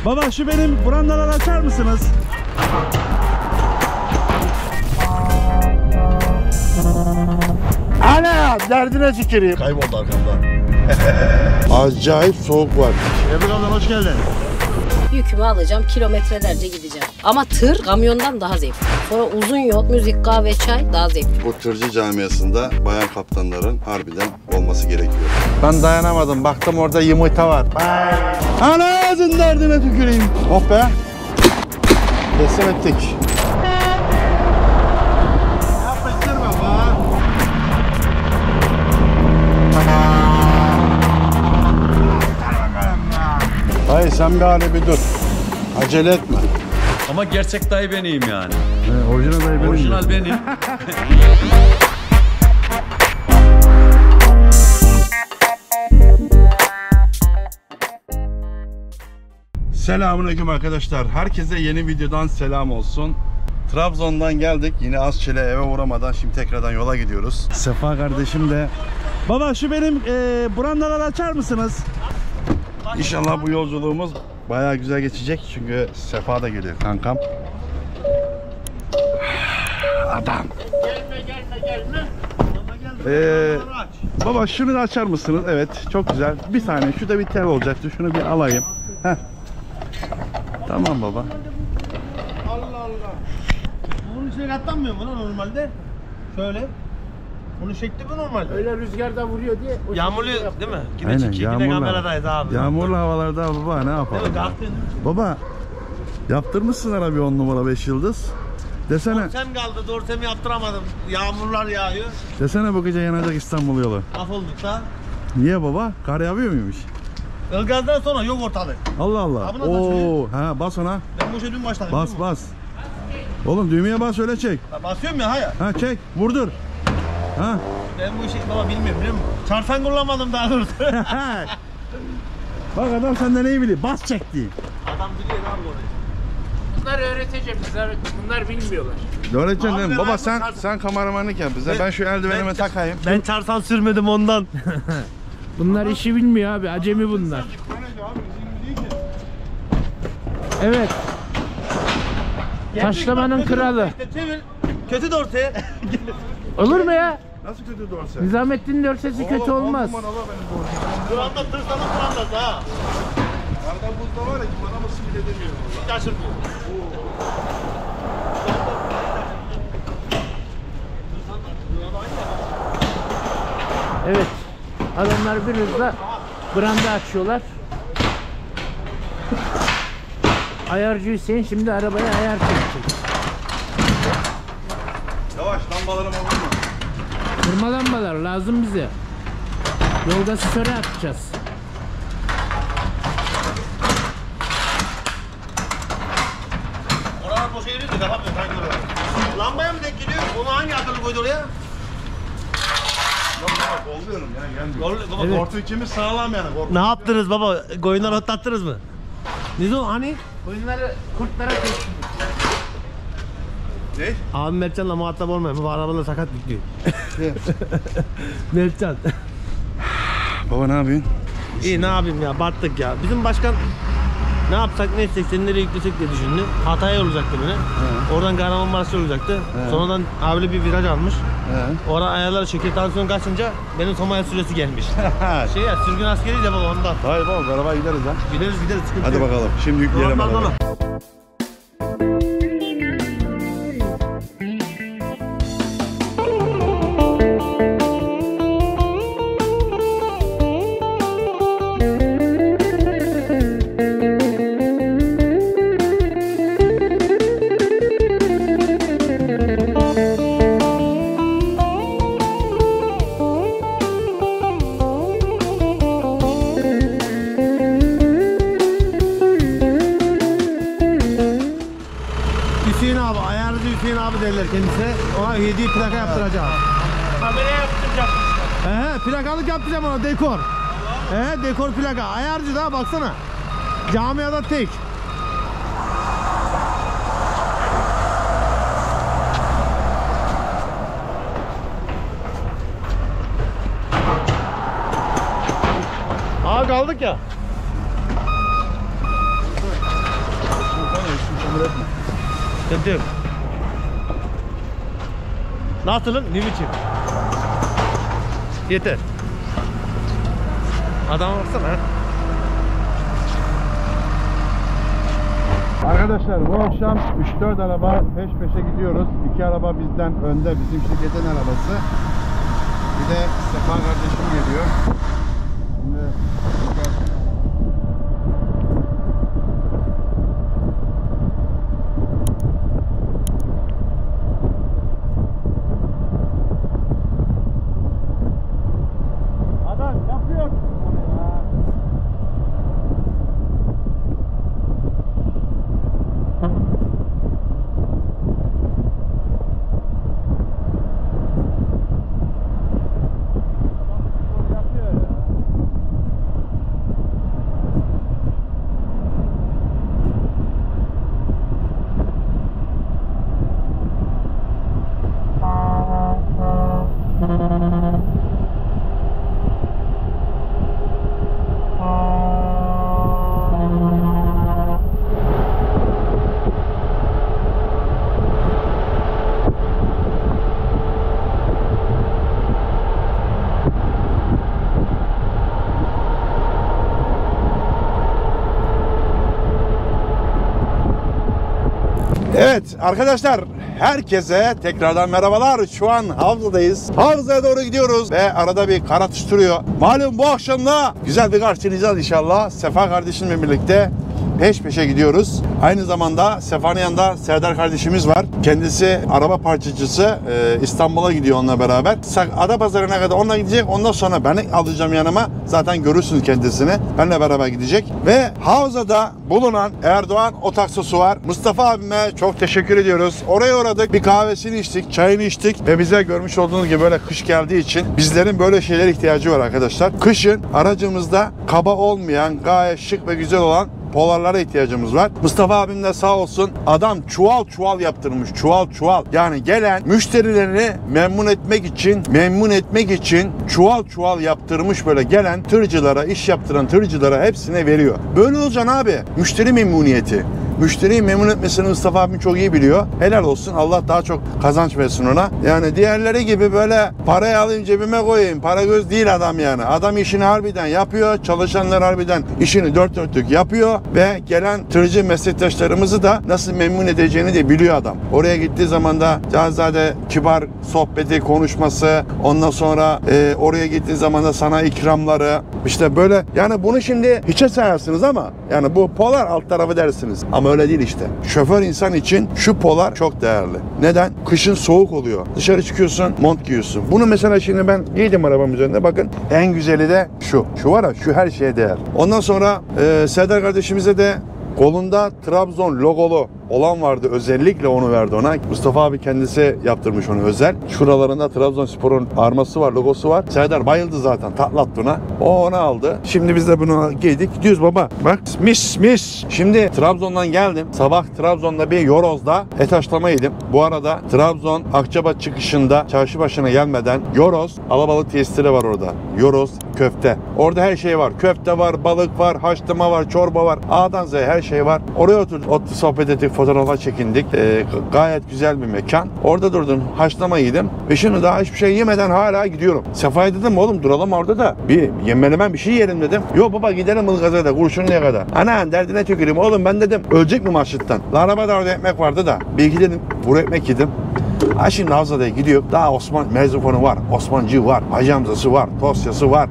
Baba şu benim brandaları açar mısınız? Ana derdine tüküreyim. Kayboldu arkamda. Acayip soğuk var. Ebru abla hoş geldin. Yükümü alacağım, kilometrelerce gideceğim. Ama tır kamyondan daha zevkli. Sonra uzun yol, müzik, kahve, çay daha zevkli. Bu tırcı camiasında bayan kaptanların harbiden olması gerekiyor. Ben dayanamadım. Baktım orada yumurta var. Ana ağzın derdine tüküreyim. Hop be. Teslim ettik. Yapıştırma baba. Hayır sen bir hali bir dur. Acele etme. Ama gerçek dayı beniyim yani. Orijinal dayı benim. Orijinal benim. Selamünaleyküm arkadaşlar. Herkese yeni videodan selam olsun. Trabzon'dan geldik. Yine az çile eve uğramadan şimdi tekrardan yola gidiyoruz. Sefa kardeşim de. Baba şu benim brandaları açar mısınız? İnşallah bu yolculuğumuz bayağı güzel geçecek. Çünkü Sefa da geliyor kankam. Adam. Baba şunu da açar mısınız? Evet, çok güzel. Bir saniye, şurada bir tel olacaktı. Şunu bir alayım. Heh. Tamam baba. Allah Allah. Bunun içine katlanmıyor mu lan normalde? Şöyle. Bunun şekli bu normalde. Öyle rüzgarda vuruyor diye. Yağmurlu değil mi? Aynen, Yine kameradayız abi. Yağmurlu havalarda baba ne yapalım? Baba yaptırmışsın arabayı 10 numara 5 yıldız. Desene. Dorsem kaldı, dorsemi yaptıramadım. Yağmurlar yağıyor. Desene bu gece yanacak İstanbul yolu. Mahvolduk da. Niye baba? Kar yağıyor muymuş? Ilgaz'dan sonra yok ortalık. Allah Allah. Abi nasıl Oo, ha bas ona. Ben bu işe dün başladım. Bas bas. Oğlum düğmeye bas öyle çek. Basıyorum ya hayır. Ha çek, vurdur. Ha. Ben bu işi baba bilmiyorum biliyor musun? Çarpan kullanmadım daha doğrusu. Bak adam senden neyi biliyor? Bas çek diye. Adam biliyor abi orayı. Bunları öğreteceğim bize. Bunlar bilmiyorlar. Öğreteceksin Abi değil mi? ben Baba abi sen kameramanlık yap bize. Ben şu eldivenimi takayım. Ben çarpan sürmedim ondan. Bunlar işi bilmiyor abi. Acemi bunlar. Evet. Taşlamanın kralı. Çevir. Kötü dorse. Olur mu ya? Nasıl kötü dorse? Nizamettin dorsesi kötü olmaz. Kur'an'da tırsanın Kur'an'da ha. Arada buzda var ya bana mı sinir edemiyorum. Hiç şaşırmıyor. Evet. Adamlar bir hızla branda açıyorlar. Ayarcı Hüseyin şimdi arabaya ayar çekecek. Yavaş lambalarım olur mu? Kırma lambalar lazım bize. Yolda sisöre atacağız. Oralar boşa yürüyor da kapatmıyor sanki oraya. Lambaya mı denk geliyor? Onu hangi akıllı koydu oraya? Yok baba kolluyorum ya gelmiyor. Baba, Evet. Orta ikimiz sağlam yani. Ne yaptınız baba? Koyunlar otlattınız mı? Nizo hani? Oyunları kurtlara teslim. Ne? Abi Mertcan'la muhatap olmayın. Bu arabayla sakat gidiyor. Mertcan. Baba ne yapıyorsun? İyi ne yapayım ya battık ya. Bizim başkan ne yapsak ne etsek seni nereye yüklesek diye düşündü. Hatay'a olacaktı beni. Oradan Kahramanmaraş'a olacaktı. Sonradan abiyle bir viraj almış. Orada ayarlar şeker tansiyon kaçınca benim Somaya süresi gelmiş. Şey ya sürgün askeriyiz ya baba ondan. Hayır baba beraber gideriz ha. Gideriz sıkıntı Hadi yok. bakalım şimdi yükleyelim Normal arabayı. dolu. Hüseyin abi, ayarcı Hüseyin abi derler kendisine. Ona hediye plaka yaptıracağım. Kameraya yaptıracak. Plakalık yaptıracağım ona, dekor. Dekor plaka. Ayarcı da baksana. Camiada tek. Aa kaldık ya. küfür etme. Sıkıntı yok. Nasılım? Ne biçim? Yeter. Adama baksana ha. Arkadaşlar bu akşam 3-4 araba peş peşe gidiyoruz. 2 araba bizden önde, bizim şirketin arabası. Bir de Sefa kardeşim geliyor. Şimdi adam yapıyor. Evet arkadaşlar, herkese tekrardan merhabalar. Şu an Havza'dayız. Havza'ya doğru gidiyoruz ve arada bir kar atıştırıyor. Malum bu akşam da güzel bir karşılayacağız inşallah. Sefa kardeşimle birlikte peş peşe gidiyoruz. Aynı zamanda Sefa'nın yanında Serdar kardeşimiz var. Kendisi araba parçacısı. İstanbul'a gidiyor onunla beraber. Adapazarı'na kadar onunla gidecek. Ondan sonra ben alacağım yanıma. Zaten görürsünüz kendisini. Benimle beraber gidecek. Ve Havza'da bulunan Erdoğan Otaksosu var. Mustafa abime çok teşekkür ediyoruz. Oraya uğradık. Bir kahvesini içtik. Çayını içtik. Ve bize görmüş olduğunuz gibi böyle kış geldiği için bizlerin böyle şeylere ihtiyacı var arkadaşlar. Kışın aracımızda kaba olmayan, gayet şık ve güzel olan polarlara ihtiyacımız var. Mustafa abim de sağ olsun, adam çuval çuval yaptırmış. Çuval çuval. Yani gelen müşterilerini memnun etmek için çuval çuval yaptırmış, böyle gelen tırcılara, iş yaptıran tırcılara hepsine veriyor. Böyle olacaksın abi. Müşteri memnuniyeti. Müşteriyi memnun etmesini Mustafa abim çok iyi biliyor. Helal olsun. Allah daha çok kazanç versin ona. Yani diğerleri gibi böyle parayı alayım cebime koyayım. Para göz değil adam yani. Adam işini harbiden yapıyor. Çalışanlar harbiden işini dört dörtlük yapıyor. Ve gelen tırcı meslektaşlarımızı da nasıl memnun edeceğini de biliyor adam. Oraya gittiği zaman da cazade kibar sohbeti, konuşması, ondan sonra oraya gittiği zaman da sana ikramları, işte böyle, yani bunu şimdi hiçe sayarsınız ama yani bu polar alt tarafı dersiniz. Ama öyle değil işte. Şoför insan için şu polar çok değerli. Neden? Kışın soğuk oluyor. Dışarı çıkıyorsun, mont giyiyorsun. Bunu mesela şimdi ben giydim arabamın üzerinde. Bakın en güzeli de şu. Şu var ya, şu her şeye değer. Ondan sonra Serdar kardeşimize de kolunda Trabzon logolu olan vardı. Özellikle onu verdi ona. Mustafa abi kendisi yaptırmış onu özel. Şuralarında Trabzonspor'un arması var, logosu var. Serdar bayıldı zaten. Tatlattı ona. O onu aldı. Şimdi biz de bunu giydik. Gidiyoruz baba. Bak mis. Şimdi Trabzon'dan geldim. Sabah Trabzon'da bir Yoroz'da et haşlama yedim. Bu arada Trabzon Akçabat çıkışında çarşı başına gelmeden Yoroz alabalık tesisleri var orada. Yoroz köfte. Orada her şey var. Köfte var, balık var, haşlama var, çorba var. A'dan Z'ye her şey var. Oraya oturduk, sohbet ettik, fotoğrafa çekindik. Gayet güzel bir mekan. Orada durdum, haşlama yedim. Ve şimdi daha hiçbir şey yemeden hala gidiyorum. Sefa'ya dedim oğlum duralım orada da bir yemeğe bir şey yerim dedim. Yok baba gidelim Ilgaz'a da, Kurşunlu'ya kadar. Ana derdine tüküreyim oğlum, ben dedim ölecek mi açlıktan? Arabada orada ekmek vardı da bir iki dedim kuru ekmek yedim. Ha şimdi Havza'da gidiyor. Daha Osman Merzifonu var, Osmancı var, Hacı Hamzası var, Tosyası var,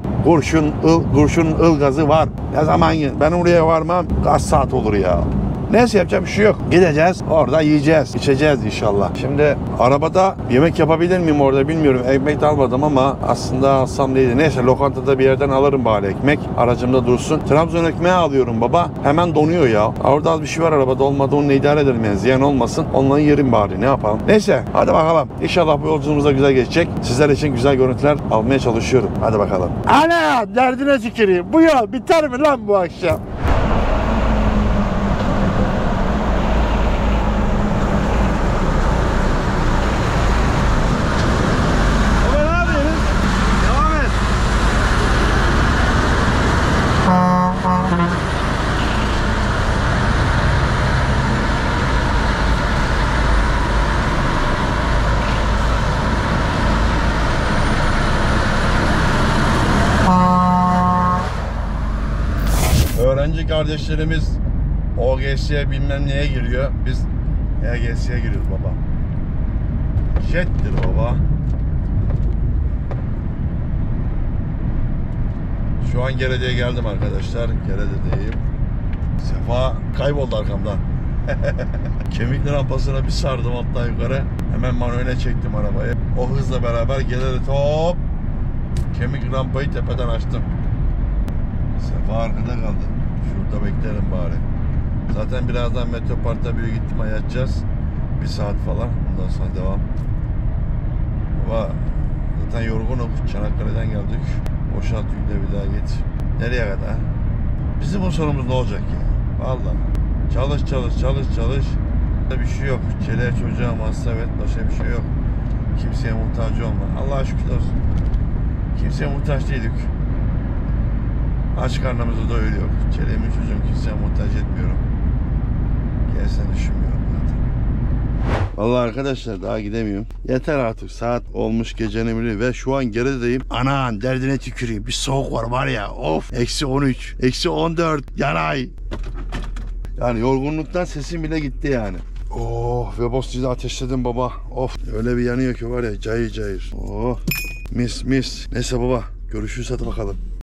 Kurşun Ilgaz'ı var. Ne zaman ben oraya varmam kaç saat olur ya. Neyse yapacak bir şey yok. Gideceğiz, orada yiyeceğiz, içeceğiz inşallah. Şimdi arabada yemek yapabilir miyim orada bilmiyorum. Ekmek de almadım ama aslında alsam değildi. Neyse lokantada bir yerden alırım bari ekmek. Aracımda dursun. Trabzon ekmeği alıyorum baba. Hemen donuyor ya. Orada az bir şey var arabada, olmadı onunla idare ederim yani. Ziyan olmasın. Onunla yerim bari, ne yapalım. Neyse hadi bakalım. İnşallah bu yolculuğumuz da güzel geçecek. Sizler için güzel görüntüler almaya çalışıyorum. Hadi bakalım. Ana derdine tüküreyim. Bu yol biter mi lan bu akşam? Bazı kardeşlerimiz OGS'ye bilmem neye giriyor. Biz EGS'ye giriyoruz baba. Jettir baba. Şu an Gerede'ye geldim arkadaşlar. Gerede'deyim. Sefa kayboldu arkamdan. Kemikli rampasına bir sardım alttan yukarı. Hemen manuele çektim arabayı. O hızla beraber Gerede top. Kemik rampayı tepeden açtım. Sefa arkada kaldı. Şurada beklerim bari. Zaten birazdan Metropark'ta büyük ihtimal yatacağız. 1 saat falan. Ondan sonra devam. Ama zaten yorgunum. Çanakkale'den geldik. Boşalt yükle bir daha git. Nereye kadar? Bizim o sorumuz ne olacak ya? Vallahi. Çalış çalış çalış çalış. Bir şey yok. Çeleğe çocuğa masrafet, başka bir şey yok. Kimseye muhtaç olma. Allah'a şükürler olsun. Kimseye muhtaç değildik. Aç karnımızı doyuruyor. Çeleğimin çocuğum kimseye muhtaç etmiyorum. Gelsene düşünmüyorum zaten. Vallahi arkadaşlar daha gidemiyorum. Yeter artık, saat olmuş gecenin biri ve şu an Gerede'deyim. Anan derdine tüküreyim. Bir soğuk var ya, of. -13, -14 yanay. Yani yorgunluktan sesim bile gitti yani. Oh, ve bostizi ateşledim baba. Of, öyle bir yanıyor ki var ya, cayır cayır. Oh, mis mis. Neyse baba, görüşürüz hadi bakalım.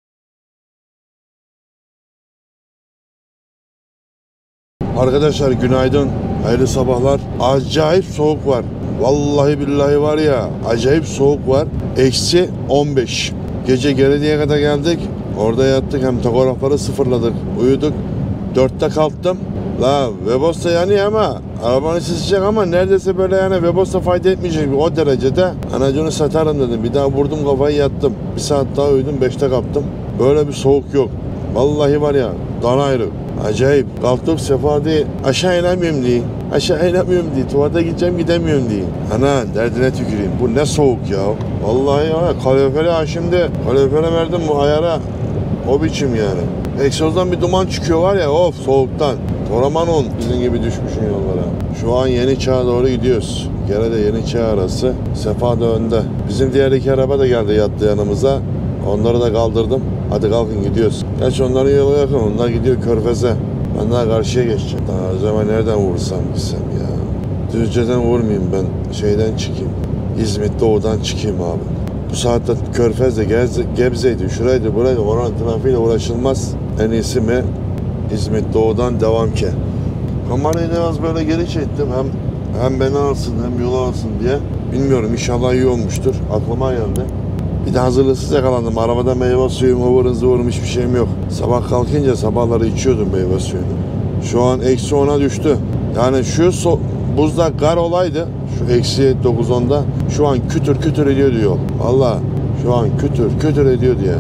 Arkadaşlar günaydın, hayırlı sabahlar. Acayip soğuk var. Vallahi billahi var ya, acayip soğuk var. -15. Gece Gerede'ye kadar geldik. Orada yattık, hem takografları sıfırladık. Uyuduk. 4'te kalktım. La Webos'ta yanıyor ama arabanın içi sıcak ama neredeyse böyle yani Webos'ta fayda etmeyecek o derecede. Anacını satarım dedim. Bir daha vurdum kafayı, yattım. 1 saat daha uyudum, 5'te kalktım. Böyle bir soğuk yok. Vallahi var ya, dan ayrı. Acayip. Kalktık, Sefa diye aşağı inemiyorum diye. Aşağı inemiyorum diye. Tuvalete gideceğim, gidemiyorum diye. Ana derdine tüküreyim. Bu ne soğuk ya. Vallahi ya, kalorifere şimdi kalorifere verdim bu ayara. O biçim yani. Egzozdan bir duman çıkıyor var ya, of soğuktan. Toraman bizim gibi düşmüşün yollara. Şu an Yeniçağ'a doğru gidiyoruz. Gerede Yeniçağ arası. Sefa da önde. Bizim diğer 2 araba da geldi, yattı yanımıza. Onları da kaldırdım. Hadi kalkın gidiyoruz. Gerçi onların yolu yakın. Onlar gidiyor Körfez'e. Ben daha karşıya geçeceğim. Daha acaba nereden vursam gitsem ya. Düzce'den vurmayayım ben. Şeyden çıkayım. İzmit Doğu'dan çıkayım abi. Bu saatte Körfez'de Gebze'ydi, şuraydı, buraydı. Oranın trafiğiyle uğraşılmaz. En iyisi mi? İzmit Doğu'dan devam ki. Kamerayı biraz böyle geri çektim. Hem beni alsın hem yolu alsın diye. Bilmiyorum, inşallah iyi olmuştur. Aklıma geldi. Bir de hazırlıksız yakalandım. Arabada meyve suyum, ıvırın zıvırım, hiçbir şeyim yok. Sabah kalkınca sabahları içiyordum meyve suyunu. Şu an -10'a düştü. Yani şu buzda kar olaydı. Şu -9-10'da şu an kütür kütür ediyor diyor. Valla şu an kütür kütür ediyor diye.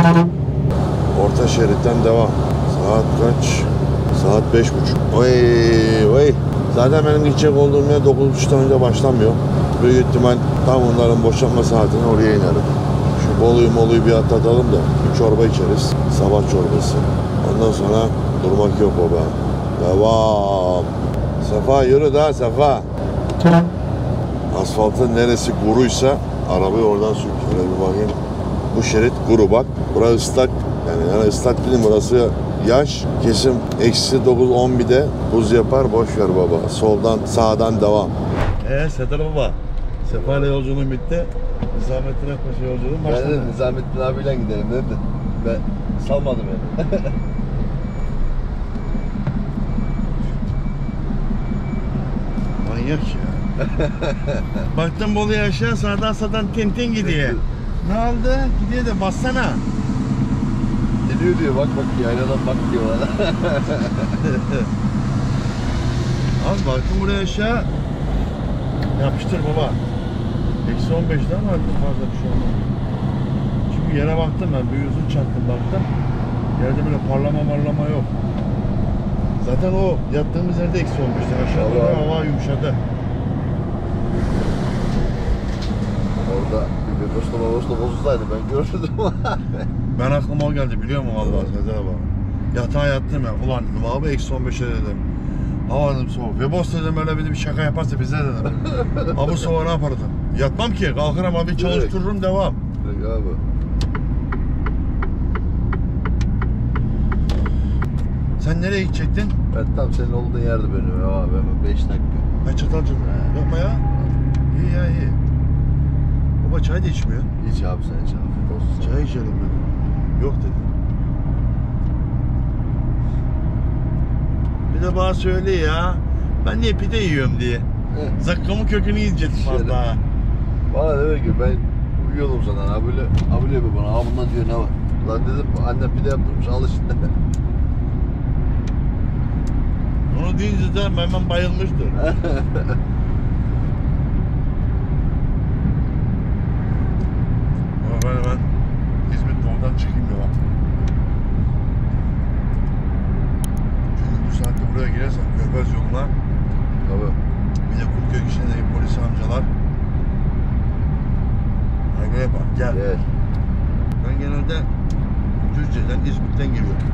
Orta şeritten devam. Saat kaç? Saat 5.30. Oy oy. Zaten benim gidecek olduğum yer 9.30'dan önce başlamıyor. Büyük ihtimal tam onların boşanma saatine oraya inerim. Şu Bolu'yu bir atlatalım da bir çorba içeriz. Sabah çorbası. Ondan sonra durmak yok baba. Devam. Sefa yürü daha Sefa. Asfaltın neresi kuruysa arabayı oradan sür. Şöyle bir bakayım. Bu şerit kuru bak. Burası ıslak. Yani ıslak değil, burası yaş. Kesim -9-10 bir de buz yapar, boş ver baba. Soldan sağdan devam. Sefer baba. Sefer'le yolculuğum bitti. Nizamettin Akbaş'a yolculuğum başladı. Ben de Nizamettin abiyle gidelim dedim. Ben salmadı beni. Manyak ya. Baktım Bolu'ya aşağı, sağdan tintin gidiyor. Ne oldu? Gidiyor da bassana. Geliyor diyor, bak yayladan bak diyor bana. Abi baktım buraya aşağı. Yapıştır baba. -15'den ama fazla bir şey olmadı. Çünkü yere baktım ben, bir uzun çaktım baktım. Yerde böyle parlama yok. Zaten o yattığımız yerde -15'ten aşağı doğru hava yumuşadı. Orada bir Bebos'la bozulsaydı ben gördüm. Ben aklıma o geldi biliyor musun vallahi Sezer abi. Yatağa yattım ya. Ulan dedim abi -15'e dedim. Hava dedim soğuk. Webos dedim öyle bir şaka yaparsa bize dedim. Abi soğuğa ne yapardım? Yatmam ki. Kalkarım abi çalıştırırım devam. Peki abi. Sen nereye gidecektin? Ben tam senin olduğun yerde benim abi. Hemen 5 dakika. Ha Çatalca'da. Yapma ya. İyi ya iyi. Baba çay da içmiyor. İç abi sen iç. Afiyet olsun. Çay içelim dedim. Yok dedi. Bir de bana söyle ya. Ben niye pide yiyorum diye. Zakkamın kökünü yiyeceğiz fazla. Bana demek ki ben uyuyordum zaten. Abi yapıyor bana. Abi bunda diyor ne var? Lan dedim annem pide yaptırmış. Al işte. Onu deyince de hemen bayılmıştır. Ben İzmit.com'dan çıkayım ya. Çünkü bu saatte buraya girersen Körfez yoluna Tabii. bir de Kurtköy kişiliğindeki polis amcalar buraya bak gel. Gel. Ben genelde Düzce'den İzmit'ten geliyorum.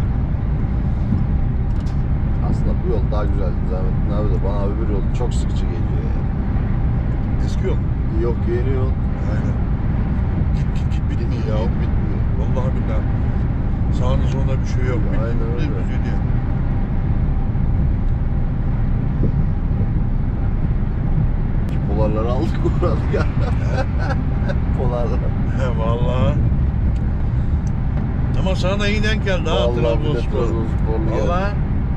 Aslında bu yol daha güzeldi. Zahmettin abi de bana öbür yol çok sıkıcı geliyor yani. Eski yol. Yok yeni yol. Aynen. Git bitmiyor ya. Bitmiyor. Vallahi billahi. Sağında solunda bir şey yok. Aynen öyle. Gidiyor. Polarları aldık uğradık ya. Polarlar. He vallahi. Ama sana da iyi denk geldi ha Vallahi bir de Trabzonspor. Trabzonsporlu geldi. Vallahi.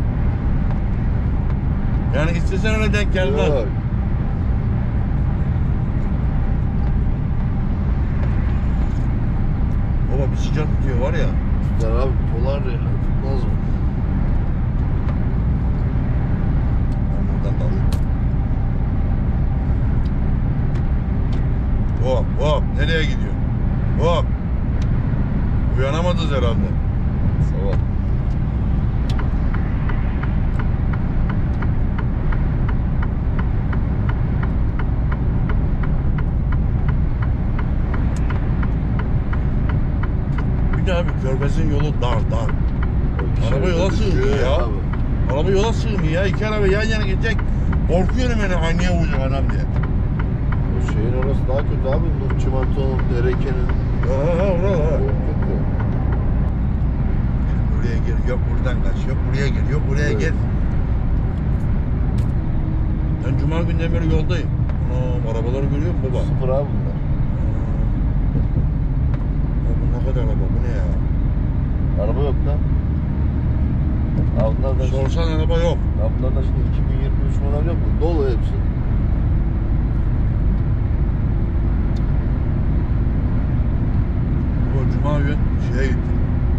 Yani istesen öyle denk gelmez. Yok. Baba bir sıcak tutuyor var ya. Tutar abi polar ya. Tutmaz mı? Ben buradan dalayım. Hop hop nereye gidiyor? Hop. Uyanamadınız herhalde. Sabah. Bir de abi Körfez'in yolu dar. Araba yola sığmıyor ya. Abi. Araba yola sığmıyor ya. İki araba yan yana gidecek. Korkuyorum yani aynaya vuracak adam diye. O şeyin orası daha kötü abi. Bu Çimento'nun, Dereke'nin. Orada. Çok kötü. Buraya gel, yok buradan kaç, yok buraya gel, yok buraya Evet. gel. Ben cuma günden beri yoldayım. Anam arabaları görüyor musun baba? Sıfır abi bunlar. Ya bu ne kadar araba, bu ne ya? Araba yok da. Ya bunlardan Sorsan araba yok. Ya bunlardan şimdi 2023 model yok mu? Dolu hepsi. Bu cuma gün şeye gittim.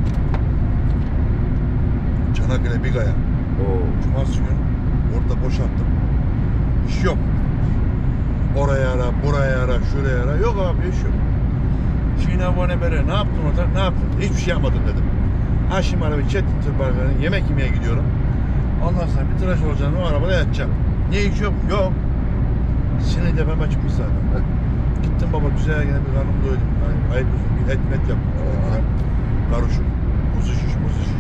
Çanakkale Biga'ya. Oo. Cumartesi gün orada boşalttım. İş yok. Oraya ara, buraya ara, şuraya ara. Yok abi iş yok. Şimdi abone bere ne yaptın orada? Ne yaptın? Hiçbir şey yapmadım dedim. Ha şimdi arabayı çektim tır parkına, yemek yemeye gidiyorum. Ondan sonra bir tıraş olacağım, o arabada yatacağım. Niye iş yok? Yok. Sinir tepem açmış zaten. Gittim baba güzel yine bir karnımı doydum. Yani ayıp olsun bir et met yaptım. Güzel. Karışık. Muzu şiş.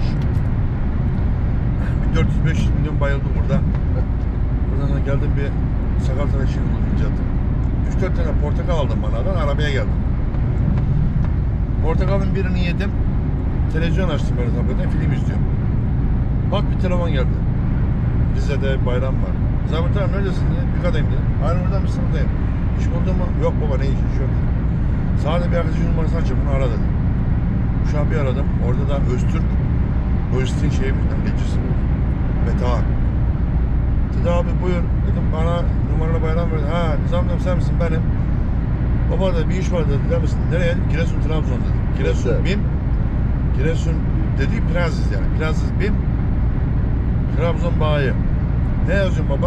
Bir 400-500 milyon bayıldı burada. Buradan sonra geldim bir sakal tıraşını bulmayacaktım. 3-4 tane portakal aldım bana arabaya geldim. Portakalın birini yedim. Televizyon açtım böyle tabletten film izliyorum. Bak bir telefon geldi. Rize'de bayram var. Zabıt abi neredesin diye Biga'dayım dedim. Aynı burada mısın? Buradayım. İş buldun mu? Yok baba ne iş yok. Sadece bir arkadaşın numarasını açıp bunu ara dedim. Şu an bir aradım. Orada da Öztürk Lojistik'in şeyimizden geçicisi bu. Metehan. Dedi abi buyur. Dedim bana numaralı bayram verdi. Ha Nizam dedim sen misin? Benim. Baba da bir iş var dedi. Der misin? Nereye dedim? Giresun Trabzon dedim. Giresun Güzel. BİM. Giresun dediği Prensiz yani. Prensiz BİM. Trabzon bayi. Ne yazıyorsun baba?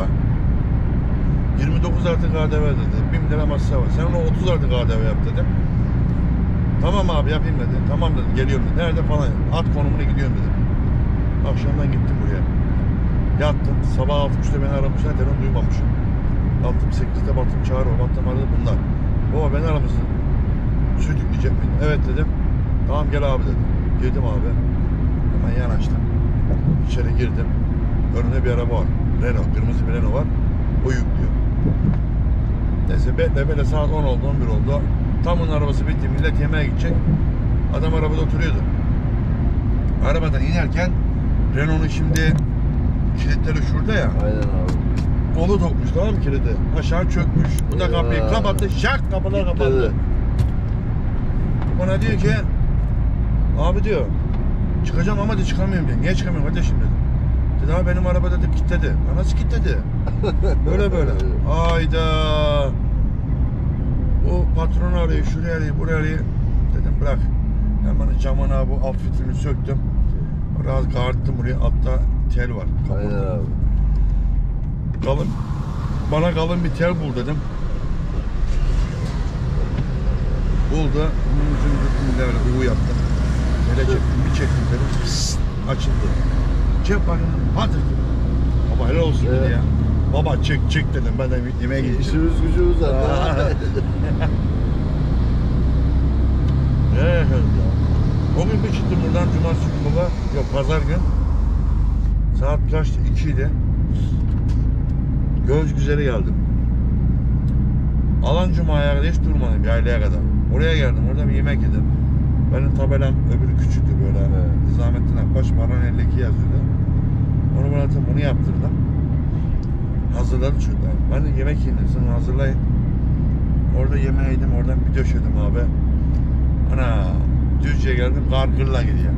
29 artı KDV dedi. 1000 lira masraf var. Sen ona 30 artı KDV yap dedim. Tamam abi yapayım dedi. Tamam dedim geliyorum dedi. Nerede falan. At konumuna gidiyorum dedim. Akşamdan gittim buraya. Yattım. Sabah 6.30'da beni aramışlar. Telefon duymamışım. Kalktım 8'de baktım çağırma. Baktım aradı bunlar. Baba beni aramışsın. Süt yükleyecek miyim? Evet dedim. Tamam gel abi dedim. Girdim abi. Hemen yanaştım. İçeri girdim. Önünde bir araba var. Renault. Kırmızı bir Renault var. O yüklüyor. Neyse böyle saat 10 oldu 11 oldu. Tam onun arabası bitti. Millet yemeğe gidecek. Adam arabada oturuyordu. Arabadan inerken Renault'un şimdi kilitleri şurada ya. Aynen abi. Kolu dokmuş tamam mı kilidi? Aşağı çökmüş. Bu da kapıyı Ya. kapattı. Şak kapılar kapandı. Dedi. Bana diyor ki abi diyor çıkacağım ama de çıkamıyorum diyor. Niye çıkamıyorum kardeşim dedim. Dedi abi benim araba dedim kilitledi. Ya nasıl kilitledi? Böyle böyle. Ayda. O patronu arıyor, şuraya arıyor, buraya arıyor. Dedim bırak. Hemen camına bu alt filtrini söktüm. Biraz kararttım buraya. Altta tel var. Aynen Kapattım. abi. Kalın. Bana kalın bir tel bul dedim. Buldu. Bunun ucunu tuttum ileride. U yaptım. Tele çektim. Bir çektim dedim. Psst, açıldı. Cep bakın. Patır. Baba helal olsun dedi ya. Baba çık dedim. Ben de yemeğe gideceğim. İşimiz gücümüz var. Evet ya. O gün bir çıktım buradan cumartesi günü baba. Yok pazar gün. Saat kaçtı? 2'ydi. Gölcüküzer'e geldim. Alan Cuma'ya kadar hiç durmadım yaylaya kadar. Oraya geldim. Orada bir yemek yedim. Benim tabelam öbürü küçüktü böyle. Evet. Nizamettin Akbaş Baran 52 yazıyordu. Onu bana bunu yaptırdım. Hazırladı çocuklar. Ben de yemek yiyeyim dedim. Sen hazırlayın. Orada yemeği yedim. Oradan bir döşedim abi. Ana Düzce'ye geldim. Kar gırla gidiyor.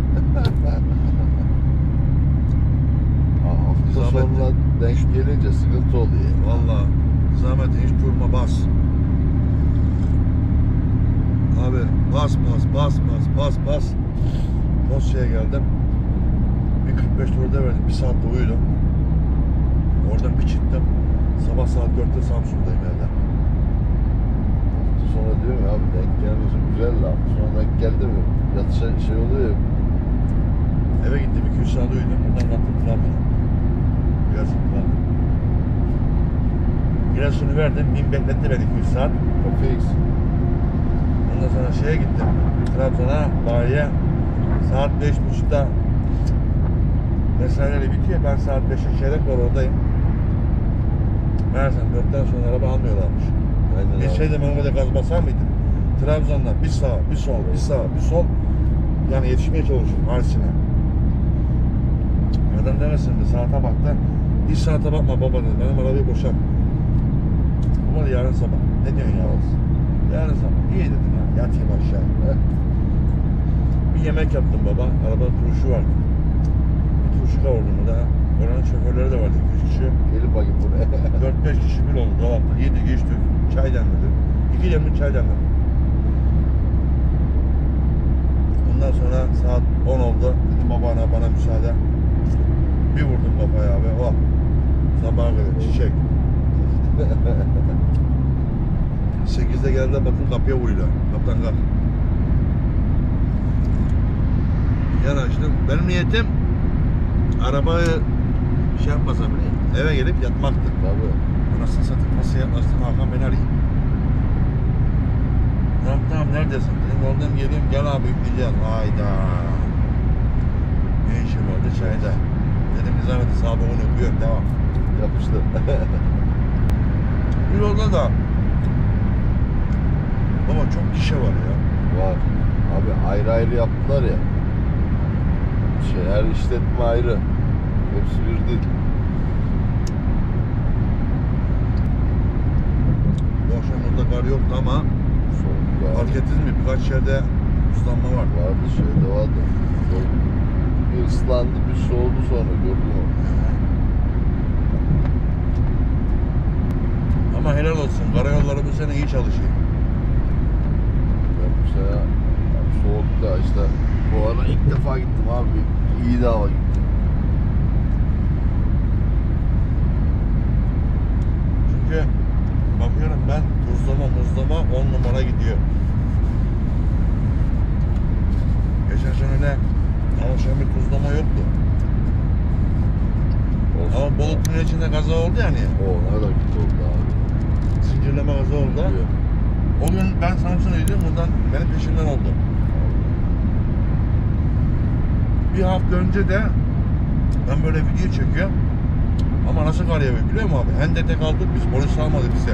Hafta Zahmetli. sonuna denk gelince sıkıntı oluyor. Vallahi zahmet hiç durma bas. Abi bas. Dosya'ya geldim. Bir 45 orada verdim. Bir saatte uyudum. Oradan bir çıktım. Sabah saat 4'te Samsun'dayım evde. Hafta sonra diyorum ya abi denk gelmesi güzel de hafta sonra denk geldi mi? Yatışa şey oluyor ya. Eve gittim 2-3 saat uyudum. Buradan kalktım Trabzon'a. Giresun Trabzon. Giresun'u verdim. Bin bekletti beni 2-3 saat. Fix. Ondan sonra şeye gittim. Trabzon'a, bayiye. Saat 5.30'da mesaileri bitiyor. Ben saat 5'e çeyrek var oradayım. Meğersem 4'ten sonra araba almıyorlarmış. Aynen Bir abi. şeyde Mehmet'e gaz basar mıydım? Trabzon'dan bir sağ, bir sol, bir sağ, bir sol. Yani yetişmeye çalışıyorum Mersin'e. Adam demesin de saate baktı. Hiç saate bakma baba dedi. Benim arabayı boşalt. Baba da yarın sabah. Ne diyorsun ya? Yarın sabah. İyi dedim ya. Yatayım aşağı. Bir yemek yaptım baba. Arabada turşu vardı. Bir turşu kavurdum da. Oranın şoförleri de vardı. 2-3 kişi. Gelin bakayım buraya. 4-5 kişi bir oldu dolapta. Yedik içtik. Çay demledim. 2 demlik çay demledim. Ondan sonra saat 10 oldu. Dedim babana bana müsaade. Bir vurdum kafaya abi. Oh. Sabaha kadar çiçek. 8'de geldi bakın kapıya vuruyor. Kaptan kalk. Yer açtım. Benim niyetim arabayı şey yapmasa bile eve gelip yatmaktı. Tabii. Anasını satıp masaya yaklaştım. Hakan beni arayayım. Tamam neredesin? Dedim oradan geliyorum. Gel abi yükleyeceğiz. Hayda. Ne işim vardı çayda. Dedim Nizamet'in sahibi onu öpüyor. Devam. Yapıştı. Bir yolda da baba çok gişe var ya. Var. Abi ayrı ayrı yaptılar ya. Her işletme ayrı. Hepsi bir değil. Bu akşam burada kar yoktu ama Soğuk fark ettiniz mi? Birkaç yerde ıslanma var. vardı şeyde vardı. Bir ıslandı bir soğudu sonra gördün mü? Ama helal olsun. Karayolları bu sene iyi çalışıyor. Ben bu sene yani soğukta işte bu ara ilk defa gittim abi. İyi de hava gittim. Çünkü bakıyorum ben tuzlama 10 numara gidiyor. Geçen sene de akşam bir tuzlama yoktu. Olsun. Ama Bulut'un içinde kaza oldu yani. O ne kadar kötü oldu abi. Zincirleme kaza oldu. Biliyor. O gün ben Samsun'a gidiyorum, buradan benim peşimden oldu. Bir hafta önce de ben böyle video çekiyorum. Ama nasıl kar yağıyor biliyor musun abi? Hendek'te kaldık biz, polis almadı bize.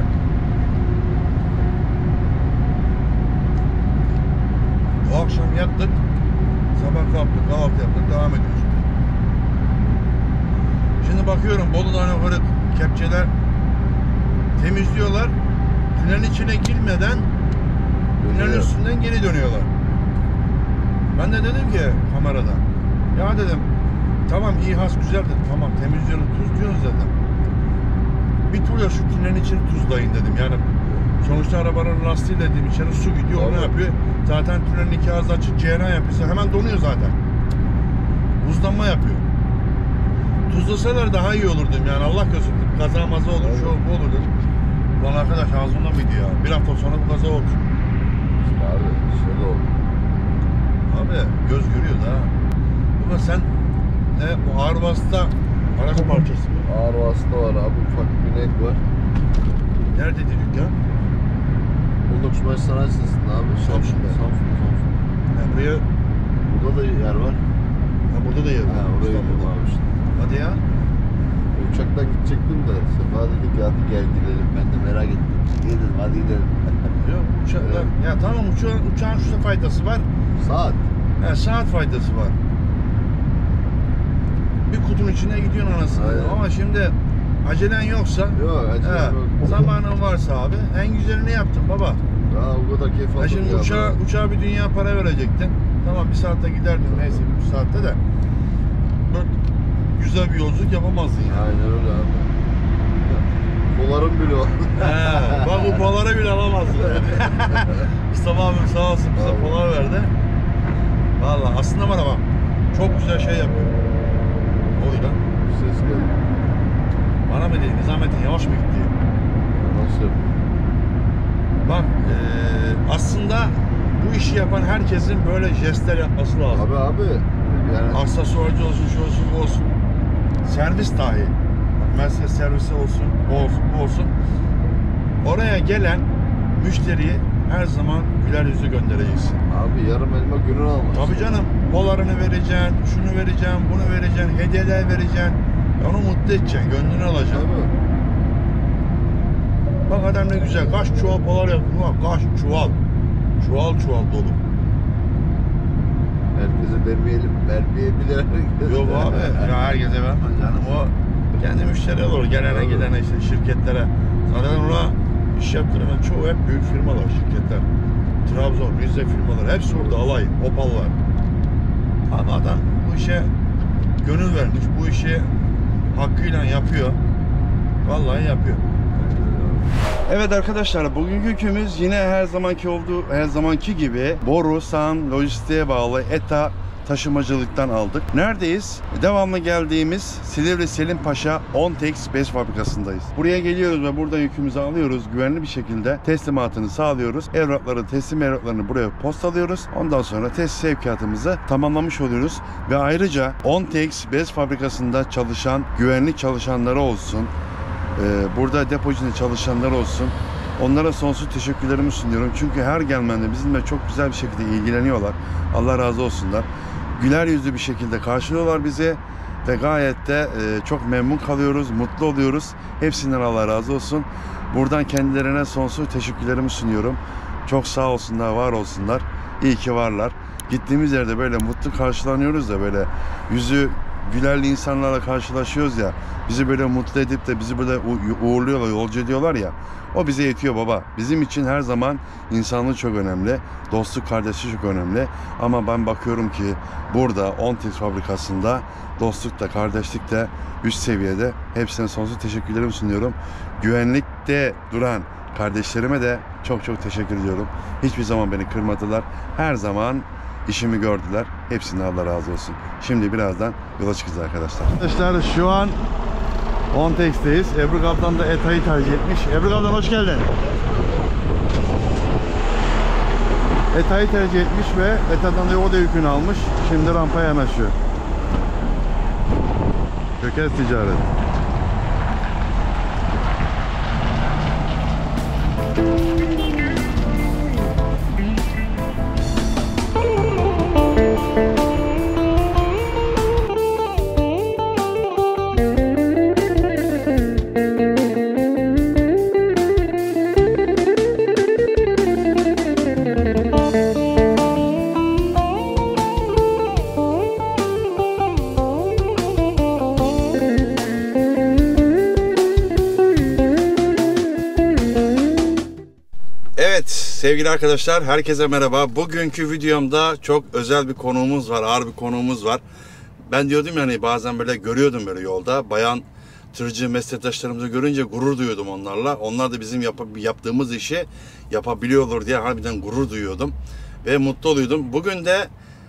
O akşam yattık, sabah kalktık, kahvaltı yaptık, devam ediyoruz. Şimdi bakıyorum Bolu'dan yukarı kepçeler temizliyorlar. Tünelin içine girmeden tünelin üstünden geri dönüyorlar. Ben de dedim ki kameradan, ya dedim tamam iyi has güzel dedim, tamam temizliyoruz tuzluyoruz dedim. Bir tur ya şu tünelin içini tuzlayın dedim. Yani sonuçta arabanın lastiği dediğim içeri su gidiyor, onu yapıyor. Zaten tünelin iki ağzı açık CNA yapıyorsa hemen donuyor zaten. Buzlanma yapıyor. Tuzlasalar daha iyi olur dedim yani, Allah korusun kaza maza olur, şu bu olur dedim. Ulan arkadaş ağzımda mıydı ya? Bir hafta sonra bu kaza oldu. Abi şöyle oldu. Abi göz görüyor da. Ama sen bu ağır vasıta araç parçası mı? Ağır vasıta var abi, ufak bir net var. Neredeydi dükkan? 19 Mayıs Sanayi Sitesi'nde abi. Samsun'da. Samsun. Buraya, Burada da yer var. burada da yer var. Ha, oraya gidiyorum abi işte. Hadi ya. Uçaktan gidecektim de Sefa dedi ki hadi gel gidelim, ben de merak ettim. İyi dedim hadi gidelim. Yok uçaklar. Ya tamam uçağın şu faydası var. Saat. Saat faydası var. Bir kutunun içine gidiyorsun anasını. Aynen. Ama şimdi acelen yoksa, Yok acele yok. zamanın varsa abi en güzelini yaptın baba. Daha o kadar keyif aldım Şimdi ya. uçağa bir dünya para verecektin. Tamam bir saatte giderdin neyse bir saatte de. Böyle güzel bir yolculuk yapamazdın yani. Aynen öyle abi. Dolarım bile oldu. Bak bu polara bile alamazdın yani. Mustafa abim sağ olsun bize Abi. polar verdi. Vallahi aslında var ama çok güzel şey yapıyor. O yüzden. Ses geldi. Bana mı dedi Nizamettin yavaş mı gitti? Nasıl yapıyor? Bak aslında bu işi yapan herkesin böyle jestler yapması lazım. Abi yani Aksesuarcı olsun, şu olsun, bu olsun. Servis dahi. Bak, Mercedes servisi olsun, o olsun, bu olsun. Oraya gelen müşteriyi her zaman güler yüzü göndereceksin. abi yarım elma günün almaz. Tabii canım, polarını vereceksin, şunu vereceksin, bunu vereceksin, hediyeler vereceksin. Onu mutlu edeceksin, gönlünü alacaksın. Tabii. Bak adam ne güzel, kaç çuval polar yapıyor, bak kaç çuval. Çuval dolu. Herkese demeyelim, vermeyebilir herkese. Yok abi, ya herkese vermez canım, o kendi müşteri olur, gelene gidene işte şirketlere. Zaten ona iş yaptıran çoğu hep büyük firmalar, şirketler. Trabzon, Rize firmalar, hepsi orada alay, Opal var. Ama adam bu işe gönül vermiş, bu işi hakkıyla yapıyor. Vallahi yapıyor. Evet arkadaşlar, bugünkü yükümüz yine her zamanki gibi Borusan Lojistik'e bağlı ETA taşımacılıktan aldık. Neredeyiz? Devamlı geldiğimiz Silivri Selim Paşa Ontex bez fabrikasındayız. Buraya geliyoruz ve burada yükümüzü alıyoruz. Güvenli bir şekilde teslimatını sağlıyoruz. Teslim evraklarını buraya postalıyoruz. Ondan sonra sevkiyatımızı tamamlamış oluyoruz. Ve ayrıca Ontex bez fabrikasında çalışan güvenlik çalışanları olsun, burada depocunda çalışanlar olsun. Onlara sonsuz teşekkürlerimi sunuyorum. Çünkü her gelmende bizimle çok güzel bir şekilde ilgileniyorlar. Allah razı olsunlar. Güler yüzlü bir şekilde karşılıyorlar bizi. Ve gayet de çok memnun kalıyoruz, mutlu oluyoruz. Hepsinden Allah razı olsun. Buradan kendilerine sonsuz teşekkürlerimi sunuyorum. Çok sağ olsunlar, var olsunlar. İyi ki varlar. Gittiğimiz yerde böyle mutlu karşılanıyoruz da böyle yüzü gülerli insanlarla karşılaşıyoruz ya, bizi böyle mutlu edip de bizi böyle uğurluyorlar, yolcu ediyorlar ya, o bize yetiyor baba. Bizim için her zaman insanlık çok önemli, dostluk, kardeşlik çok önemli. Ama ben bakıyorum ki burada Ontex fabrikasında dostluk da kardeşlik de üst seviyede. Hepsine sonsuz teşekkürlerimi sunuyorum. Güvenlikte duran kardeşlerime de çok teşekkür ediyorum. Hiçbir zaman beni kırmadılar. Her zaman İşimi gördüler. Hepsine Allah razı olsun. Şimdi birazdan yola çıkacağız arkadaşlar. Arkadaşlar şu an Ontex'teyiz. Ebru Kaptan da ETA'yı tercih etmiş. Ebru Kaptan hoş geldin. ETA'yı tercih etmiş ve ETA'dan da o da yükünü almış. Şimdi rampaya yanaşıyor. Kökez ticaret. Evet sevgili arkadaşlar, herkese merhaba. Bugünkü videomda çok özel bir konuğumuz var, ağır bir konuğumuz var. Ben diyordum yani bazen böyle görüyordum böyle yolda bayan tırcı meslektaşlarımızı görünce gurur duyuyordum onlarla. Onlar da bizim yaptığımız işi yapabiliyorlar diye harbiden gurur duyuyordum ve mutlu oluyordum. Bugün de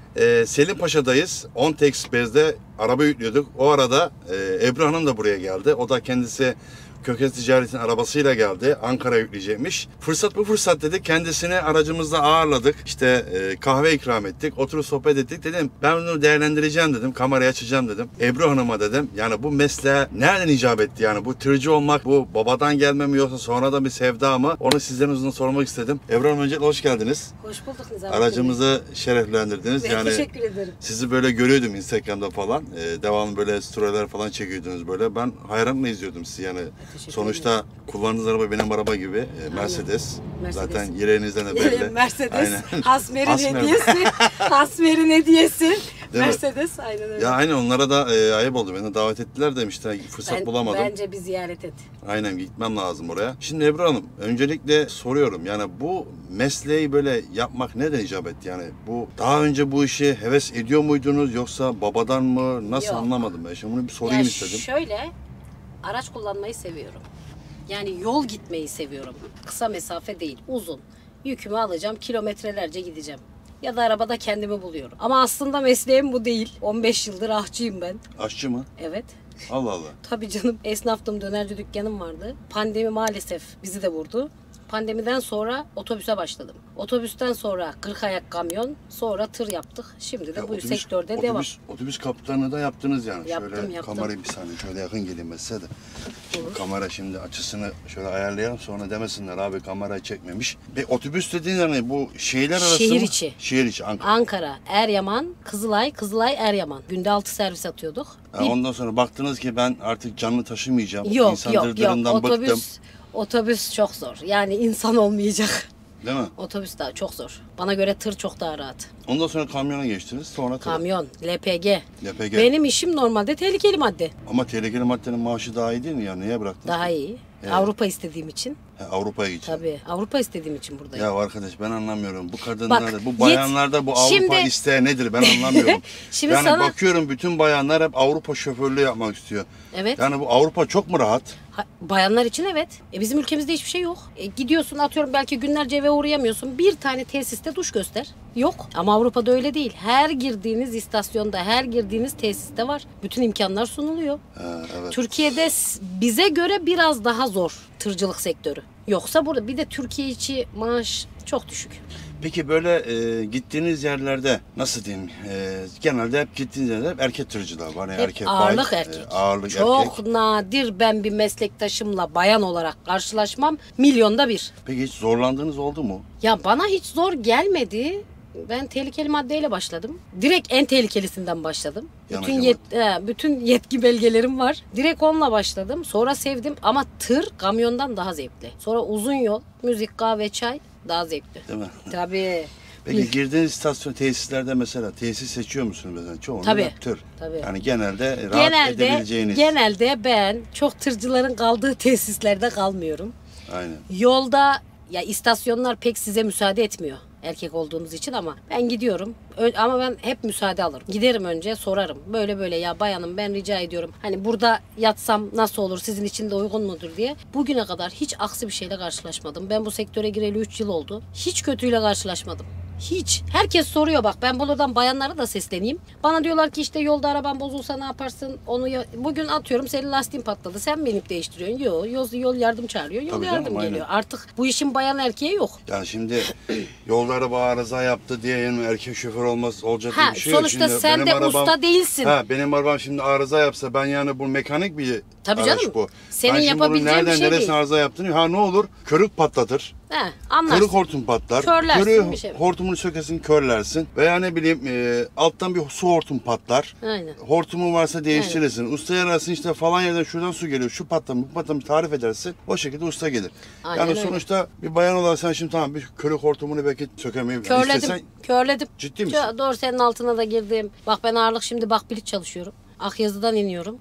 Selim Paşa'dayız. Ontex bezde araba yüklüyorduk. O arada Ebru Hanım da buraya geldi. O da kendisi Kökes Ticaret'in arabasıyla geldi. Ankara'ya yükleyecekmiş. Fırsat bu fırsat dedik. Kendisini aracımızda ağırladık. İşte kahve ikram ettik. Oturup sohbet ettik. Dedim ben bunu değerlendireceğim dedim. Kamerayı açacağım dedim. Ebru Hanım'a dedim. Yani bu mesleğe nereden icap etti yani? Bu tırcı olmak bu babadan gelme mi yoksa sonradan bir sevda mı? Onu sizden uzun sormak istedim. Ebru Hanım öncelikle hoş geldiniz. Hoş bulduk Nizamettin. Aracımızı şereflendirdiniz. Ben Yani teşekkür ederim. sizi böyle görüyordum Instagram'da falan. Devamlı böyle storyler falan çekiyordunuz böyle. Ben hayranla izliyordum sizi yani. Sonuçta kullandığınız araba benim araba gibi. Mercedes. Zaten yüreğinizden de belli. Mercedes. Aynen. Hasmer'in Hasmer. hediyesi. Hasmer'in hediyesi. Değil mi? Mercedes. Aynen öyle. Ya aynen onlara da ayıp oldu. Beni davet ettiler demişler. Fırsat bulamadım. Bence bir ziyaret et. Aynen gitmem lazım oraya. Şimdi Ebru Hanım öncelikle soruyorum. Yani bu mesleği böyle yapmak neden icap etti? Yani bu daha önce bu işi heves ediyor muydunuz yoksa babadan mı? Nasıl Yok. anlamadım ben. Şimdi bunu bir sorayım Ya istedim. şöyle, araç kullanmayı seviyorum. Yani yol gitmeyi seviyorum. Kısa mesafe değil, uzun. Yükümü alacağım, kilometrelerce gideceğim. Ya da arabada kendimi buluyorum. Ama aslında mesleğim bu değil. 15 yıldır ahçıyım ben. Aşçı mı? Evet. Allah Allah. Tabii canım, esnaftım, dönerci dükkanım vardı. Pandemi maalesef bizi de vurdu. Pandemiden sonra otobüse başladım. Otobüsten sonra 40 ayak kamyon, sonra tır yaptık. Şimdi de Ya bu sektörde devam. Otobüs kaptanı da yaptınız yani. Yaptım, şöyle yaptım. kamerayı bir saniye şöyle yakın geleyim ben size de. Şimdi kamera şimdi açısını şöyle ayarlayalım sonra demesinler abi kamerayı çekmemiş. Ve otobüs dediğin yani bu şehirler arası Şehir mı? içi. Şehir içi Ankara. Ankara, Eryaman, Kızılay, Eryaman. Günde 6 servis atıyorduk. Ha, ondan sonra baktınız ki ben artık canlı taşımayacağım. Yok İnsan yok dırdırından bıktım. Otobüs çok zor. Yani insan olmayacak. Değil mi? Otobüs daha çok zor. Bana göre tır çok daha rahat. Ondan sonra kamyona geçtiniz sonra tıra. Kamyon, LPG. LPG. Benim işim normalde tehlikeli madde. Ama tehlikeli maddenin maaşı daha iyi değil mi ya? Niye bıraktınız? Daha iyi. Evet. Avrupa istediğim için. Avrupa'ya gideceğim. Tabii. Avrupa istediğim için buradayım. Ya arkadaş ben anlamıyorum. Bu kadınlarda, Bak, bu bayanlarda bu Avrupa şimdi- isteği nedir ben anlamıyorum. Şimdi yani sana- bakıyorum bütün bayanlar hep Avrupa şoförlüğü yapmak istiyor. Evet. Yani bu Avrupa çok mu rahat? Bayanlar için evet. Bizim ülkemizde hiçbir şey yok. Gidiyorsun atıyorum belki günlerce eve uğrayamıyorsun. Bir tane tesiste duş göster. Yok. Ama Avrupa'da öyle değil. Her girdiğiniz istasyonda, her girdiğiniz tesiste var. Bütün imkanlar sunuluyor. Evet. Türkiye'de bize göre biraz daha zor tırcılık sektörü. Yoksa burada bir de Türkiye içi maaş çok düşük. Peki böyle gittiğiniz yerlerde nasıl diyeyim? Genelde hep gittiğiniz yerlerde hep erkek tırcılar var. Yani Hep erkek ağırlık bay, erkek. ağırlık Çok erkek. nadir ben bir meslektaşımla bayan olarak karşılaşmam. Milyonda bir. Peki hiç zorlandığınız oldu mu? Ya bana hiç zor gelmedi. Ben tehlikeli maddeyle başladım. Direkt en tehlikelisinden başladım. Yanıcı Bütün yetki belgelerim var. Direkt onunla başladım. Sonra sevdim ama tır kamyondan daha zevkli. Sonra uzun yol, müzik, kahve, çay daha zevkli. Değil mi? Tabii. Peki girdiğiniz istasyon tesislerde mesela tesis seçiyor musunuz mesela? Çoğunuz Tabii. hep tır. Tabii. Yani genelde rahat edebileceğiniz. Genelde ben çok tırcıların kaldığı tesislerde kalmıyorum. Aynen. Yolda ya istasyonlar pek size müsaade etmiyor. Erkek olduğunuz için ama ben gidiyorum. Ama ben hep müsaade alırım. Giderim önce sorarım. Böyle böyle ya bayanım ben rica ediyorum. Hani burada yatsam nasıl olur sizin için de uygun mudur diye. Bugüne kadar hiç aksi bir şeyle karşılaşmadım. Ben bu sektöre gireli 3 yıl oldu. Hiç kötüyle karşılaşmadım. Hiç. Herkes soruyor bak ben buradan bayanlara da sesleneyim. Bana diyorlar ki işte yolda araban bozulsa ne yaparsın? Bugün atıyorum senin lastiğin patladı. Sen mi inip değiştiriyorsun? Yok. Yol yardım çağırıyor. Yol Tabii canım, yardım aynen. geliyor. Artık bu işin bayan erkeği yok. Yani şimdi yolda araba arıza yaptı diye yani erkek şoför olacak diye bir şey yok. Sonuçta Şimdi sen benim de usta değilsin. Benim arabam şimdi arıza yapsa ben yani bu mekanik bir Tabii araç canım. bu. Senin ben şimdi bunun yapabileceğin bir nereden şey neresine değil. arıza yaptığını ne olur körük patlatır. Anlarsın. Körük hortum patlar. Körlersin bir şey. Hortumunu sökesin körlersin. Veya ne bileyim alttan bir su hortum patlar. Aynen. Hortumun varsa değiştirirsin. Ustaya ararsın işte falan yerden şuradan su geliyor. Şu patlamış bu patlamış tarif edersin. O şekilde usta gelir. Aynen yani öyle. sonuçta bir bayan olarak sen şimdi tamam bir körük hortumunu belki sökemeyim. Körledim. İstesen, Körledim. ciddi misin? Doğru senin altına da girdim. Bak ben ağırlık şimdi bakpilik çalışıyorum. Akyazı'dan iniyorum.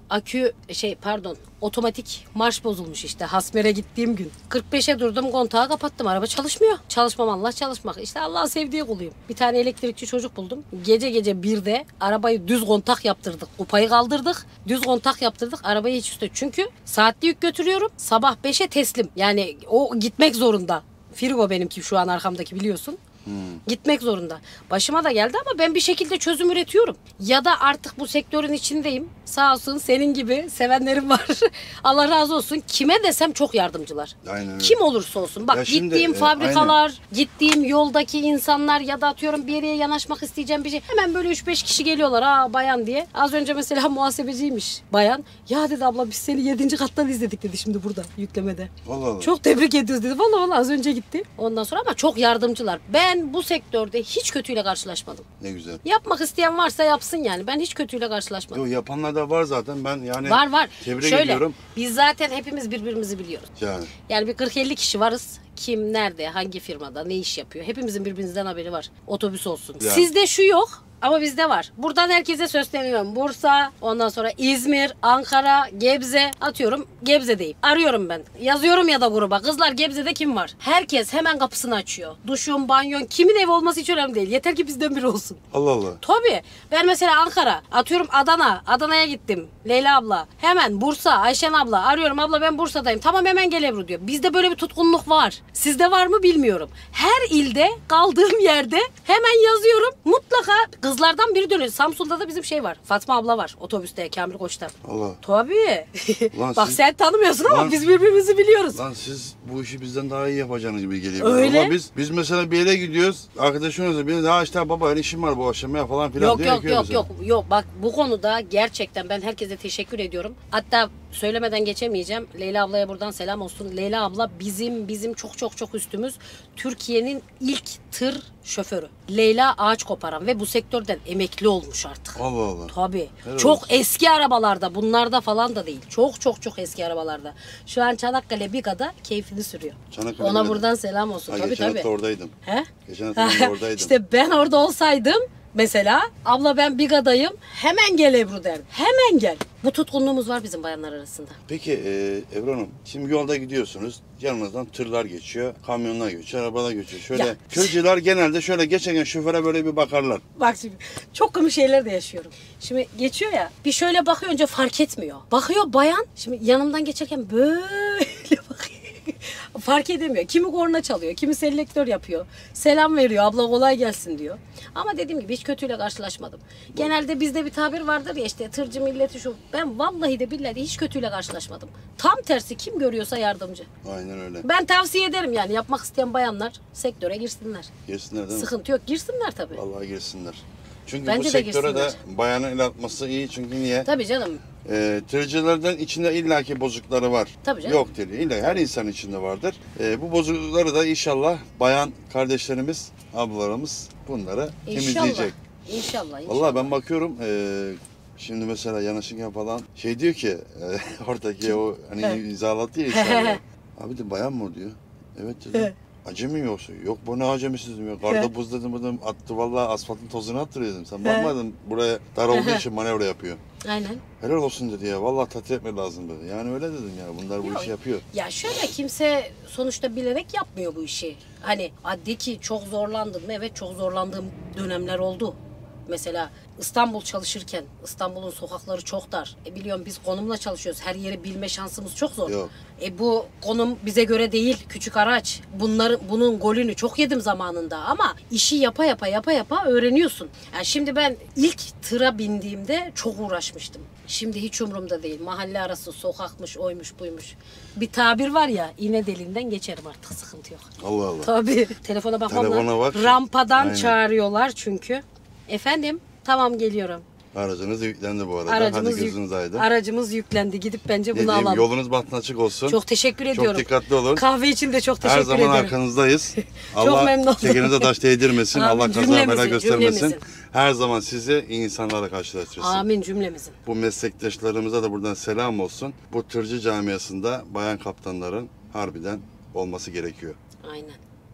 Otomatik marş bozulmuş işte Hasmer'e gittiğim gün. 45'e durdum, kontağı kapattım. Araba çalışmıyor. Çalışmam Allah çalışmak. İşte Allah'ın sevdiği kuluyum. Bir tane elektrikçi çocuk buldum. Gece 1'de arabayı düz kontak yaptırdık. Kupayı kaldırdık. Düz kontak yaptırdık. Arabayı hiç üstte. Çünkü saatli yük götürüyorum. Sabah 5'e teslim. Yani o gitmek zorunda. Frigo benimki şu an arkamdaki biliyorsun. Gitmek zorunda. Başıma da geldi ama ben bir şekilde çözüm üretiyorum. Ya da artık bu sektörün içindeyim. Sağ olsun senin gibi sevenlerim var. Allah razı olsun. Kime desem çok yardımcılar. Aynen öyle. Kim olursa olsun. Bak Ya şimdi, gittiğim fabrikalar, gittiğim yoldaki insanlar ya da atıyorum bir yere yanaşmak isteyeceğim bir şey. Hemen böyle 3-5 kişi geliyorlar. Aa bayan diye. Az önce mesela muhasebeciymiş bayan. Ya dedi abla biz seni 7. kattan izledik dedi şimdi burada yüklemede. Allah Allah. Çok tebrik ediyoruz dedi. Vallahi az önce gitti. Ondan sonra ama çok yardımcılar. Ben bu sektörde hiç kötüyle karşılaşmadım. Ne güzel. Yapmak isteyen varsa yapsın yani. Ben hiç kötüyle karşılaşmadım. Yo, yapanlar da var zaten. Ben yani Var. tebrik Şöyle, ediyorum. biz zaten hepimiz birbirimizi biliyoruz. Yani Bir 40-50 kişi varız. Kim, nerede, hangi firmada, ne iş yapıyor. Hepimizin birbirimizden haberi var. Otobüs olsun. Yani. Sizde şu yok. Ama bizde var. Buradan herkese sesleniyorum. Bursa, ondan sonra İzmir, Ankara, Gebze. Atıyorum Gebze'deyim. Arıyorum ben. Yazıyorum ya da gruba. Kızlar Gebze'de kim var? Herkes hemen kapısını açıyor. Duşun, banyon, kimin evi olması hiç önemli değil. Yeter ki bizden biri olsun. Allah Allah. Tabii. Ben mesela Ankara, atıyorum Adana. Adana'ya gittim. Leyla abla. Hemen Bursa, Ayşen abla. Arıyorum abla ben Bursa'dayım. Tamam hemen gel Ebru diyor. Bizde böyle bir tutkunluk var. Sizde var mı bilmiyorum. Her ilde kaldığım yerde hemen yazıyorum. Mutlaka kızlardan biri dönüyor. Samsun'da da bizim şey var. Fatma abla var otobüste Kamil Koç'tan. Allah. Tabii. Lan Bak siz- sen tanımıyorsun ama Lan- biz birbirimizi biliyoruz. Lan siz bu işi bizden daha iyi yapacağınız gibi geliyor. Öyle. Ama biz mesela bir yere gidiyoruz. Arkadaşımız bir ha işte baba öyle işim var bu akşam ya falan filan diye yakıyor mesela. Yok. Bak bu konuda gerçekten ben herkese teşekkür ediyorum. Hatta söylemeden geçemeyeceğim. Leyla ablaya buradan selam olsun. Leyla abla bizim çok üstümüz. Türkiye'nin ilk tır şoförü. Leyla ağaç koparan ve bu sektörden emekli olmuş artık. Allah Allah. Tabii. Helal Çok olsun. eski arabalarda, bunlarda falan da değil. Çok eski arabalarda. Şu an Çanakkale Biga'da keyfini sürüyor. Çanakkale Ona Biga'da. buradan selam olsun. Ha, Tabii geçen tabii. hafta oradaydım. He? Geçen hafta oradaydım. İşte ben orada olsaydım mesela abla ben Biga'dayım hemen gel Ebru derdim. Hemen gel. Bu tutkunluğumuz var bizim bayanlar arasında. Peki Ebru Hanım, şimdi yolda gidiyorsunuz. Yanınızdan tırlar geçiyor, kamyonlar geçiyor, arabalar geçiyor. Şöyle Ya. tırcılar genelde şöyle geçerken şoföre böyle bir bakarlar. Bak şimdi çok komik şeyler de yaşıyorum. Şimdi geçiyor ya bir şöyle bakıyor önce fark etmiyor. Bakıyor bayan şimdi yanımdan geçerken böyle bakıyor. Fark edemiyor. Kimi korna çalıyor, kimi selektör yapıyor. Selam veriyor, abla kolay gelsin diyor. Ama dediğim gibi hiç kötüyle karşılaşmadım. Genelde bizde bir tabir vardır ya işte tırcı milleti şu. Ben vallahi de billahi de hiç kötüyle karşılaşmadım. Tam tersi kim görüyorsa yardımcı. Aynen öyle. Ben tavsiye ederim yani yapmak isteyen bayanlar sektöre girsinler. Girsinler değil mi? Sıkıntı yok girsinler tabii. Vallahi girsinler. Çünkü Bence bu de sektöre de girsinler. bayanın el atması iyi. Çünkü niye? Tabii canım. Tırcılardan içinde illaki bozukları var. Tabii canım. Yok değil. İlla her insan içinde vardır. Bu bozuklukları da inşallah bayan kardeşlerimiz, ablalarımız bunları temizleyecek. İnşallah. Vallahi ben bakıyorum şimdi mesela yanaşırken falan şey diyor ki oradaki o hani He. imzalattı ya inşallah. Abi de bayan mı o diyor. Evet dedim. Acemi mi yoksa? Yok bu ne acemisi dedim ya. Karda buz dedim attı vallahi asfaltın tozunu attırıyor dedim. Sen bakmadın buraya dar olduğu için manevra yapıyor. Aynen. Helal olsun dedi ya. Vallahi takdir etme lazım dedi. Yani öyle dedim ya. Bunlar bu Yok. işi yapıyor. Ya şöyle kimse sonuçta bilerek yapmıyor bu işi. Hani de ki çok zorlandın mı? Evet çok zorlandığım dönemler oldu. Mesela İstanbul çalışırken İstanbul'un sokakları çok dar. Biliyorum biz konumla çalışıyoruz. Her yeri bilme şansımız çok zor. Yok. Bu konum bize göre değil. Küçük araç. Bunun golünü çok yedim zamanında ama işi yapa yapa öğreniyorsun. Yani şimdi ben ilk tıra bindiğimde çok uğraşmıştım. Şimdi hiç umurumda değil. Mahalle arası sokakmış, oymuş, buymuş. Bir tabir var ya, iğne deliğinden geçerim artık sıkıntı yok. Allah Allah. Tabii. Telefona bakmam Telefona lazım. bak. Rampadan Aynen. çağırıyorlar çünkü. Efendim? Tamam geliyorum. Aracınız yüklendi bu arada. Hadi gözünüz aydın. Aracımız yüklendi. Gidip bence Ne bunu diyeyim, alalım. yolunuz bahtına açık olsun. Çok teşekkür ediyorum. Çok dikkatli olun. Kahve için de çok teşekkür Her zaman ederim. arkanızdayız. Çok Allah memnun oldum. tekinize taş değdirmesin. Amin. Allah kaza Cümlemizin, bela göstermesin. cümlemizin. Her zaman sizi iyi insanlarla karşılaştırsın. Amin cümlemizin. Bu meslektaşlarımıza da buradan selam olsun. Bu tırcı camiasında bayan kaptanların harbiden olması gerekiyor. Aynen.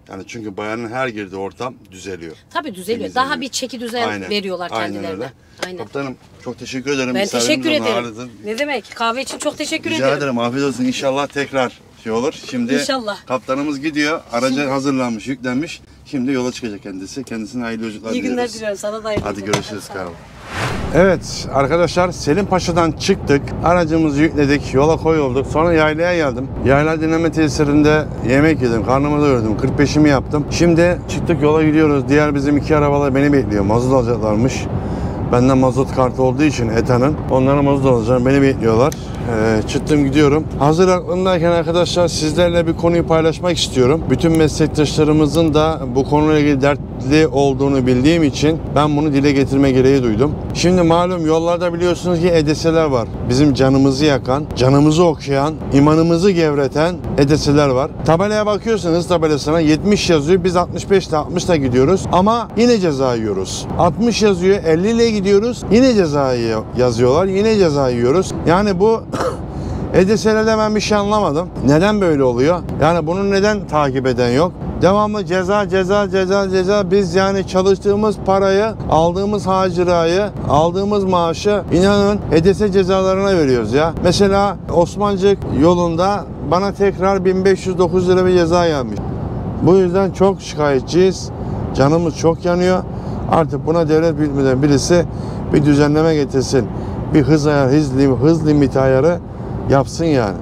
Yani çünkü bayanın her girdiği ortam düzeliyor. Tabii düzeliyor. Temizleniyor. Daha bir çeki düzen Aynen. veriyorlar Aynen kendilerine. öyle. Aynen. Kaptanım çok teşekkür ederim. Ben Misafirimiz teşekkür olun, ederim. ağırladın. Ne demek? Kahve için çok teşekkür Rica ederim. ederim. Afiyet olsun. İnşallah tekrar şey olur. Şimdi İnşallah. kaptanımız gidiyor. Araca hazırlanmış, yüklenmiş. Şimdi yola çıkacak kendisi. Kendisine hayırlı yolculuklar İyi günler diliyoruz. diliyorum. Sana da hayırlı Hadi yolculuklar. görüşürüz Sağ ol. Karol. Evet arkadaşlar Selimpaşa'dan çıktık. Aracımızı yükledik. Yola koyulduk. Sonra yaylaya geldim. Yayla dinleme tesislerinde yemek yedim. Karnımı doyurdum. 45'imi yaptım. Şimdi çıktık yola gidiyoruz. Diğer bizim 2 arabalar beni bekliyor. Mazot alacaklarmış. Benden mazot kartı olduğu için ETA'nın. Onlara mazot alacağım. Beni bekliyorlar. Çıktım gidiyorum. Hazır aklımdayken arkadaşlar sizlerle bir konuyu paylaşmak istiyorum. Bütün meslektaşlarımızın da bu konuyla ilgili dertli olduğunu bildiğim için ben bunu dile getirme gereği duydum. Şimdi malum yollarda biliyorsunuz ki EDS'ler var. Bizim canımızı yakan, canımızı okuyan, imanımızı gevreten EDS'ler var. Tabelaya bakıyorsunuz hız tabelasına 70 yazıyor. Biz 65'te 60'ta gidiyoruz ama yine ceza yiyoruz. 60 yazıyor 50 ile gidiyoruz. Yine ceza yazıyorlar. Yine ceza yiyoruz. Yani bu EDS'lerde ben bir şey anlamadım. Neden böyle oluyor? Yani bunu neden takip eden yok? Devamlı ceza, ceza, ceza, ceza. Biz yani çalıştığımız parayı, aldığımız hacirayı, aldığımız maaşı inanın EDS cezalarına veriyoruz ya. Mesela Osmancık yolunda bana tekrar 1509 lira bir ceza gelmiş. Bu yüzden çok şikayetçiyiz. Canımız çok yanıyor. Artık buna devlet bilmeden birisi bir düzenleme getirsin. Bir hız ayarı, hız limiti ayarı yapsın yani.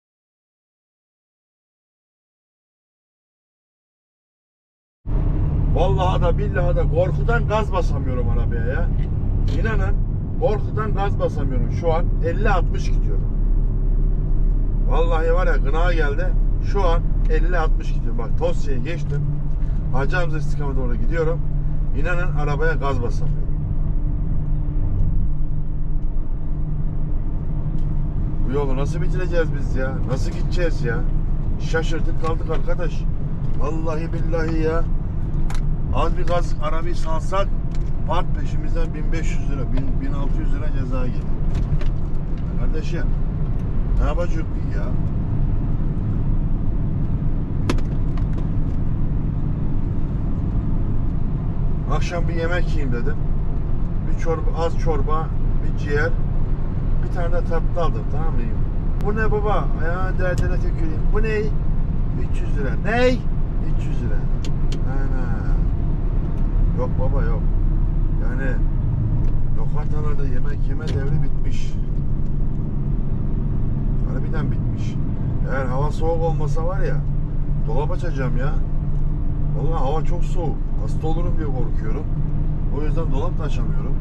Vallahi da billahi da korkudan gaz basamıyorum arabaya ya. İnanın korkudan gaz basamıyorum. Şu an 50-60 gidiyorum. Vallahi var ya gına geldi. Şu an 50-60 gidiyorum. Bak Tosya'ya geçtim. Hacı Hamza istikamete doğru gidiyorum. İnanın arabaya gaz basamıyorum. Bu yolu nasıl bitireceğiz biz ya? Nasıl gideceğiz ya? Şaşırdık kaldık arkadaş. Vallahi billahi ya. Az bir gaz arabayı salsak part peşimizden 1500 lira, 1600 lira ceza geliyor. Kardeşim ne yapacak bu ya? Akşam bir yemek yiyeyim dedim. Bir çorba, az çorba, bir ciğer, bir tane de tatlı aldım, tamam mı? Bu ne baba? Ayağın derdine tüküreyim. Bu ne? 300 lira. Ney? 300 lira. Ana. Yok baba yok. Yani lokantalarda yemek yeme devri bitmiş. Harbiden bitmiş. Eğer hava soğuk olmasa var ya, dolap açacağım ya. Vallahi hava çok soğuk. Hasta olurum diye korkuyorum. O yüzden dolap da açamıyorum.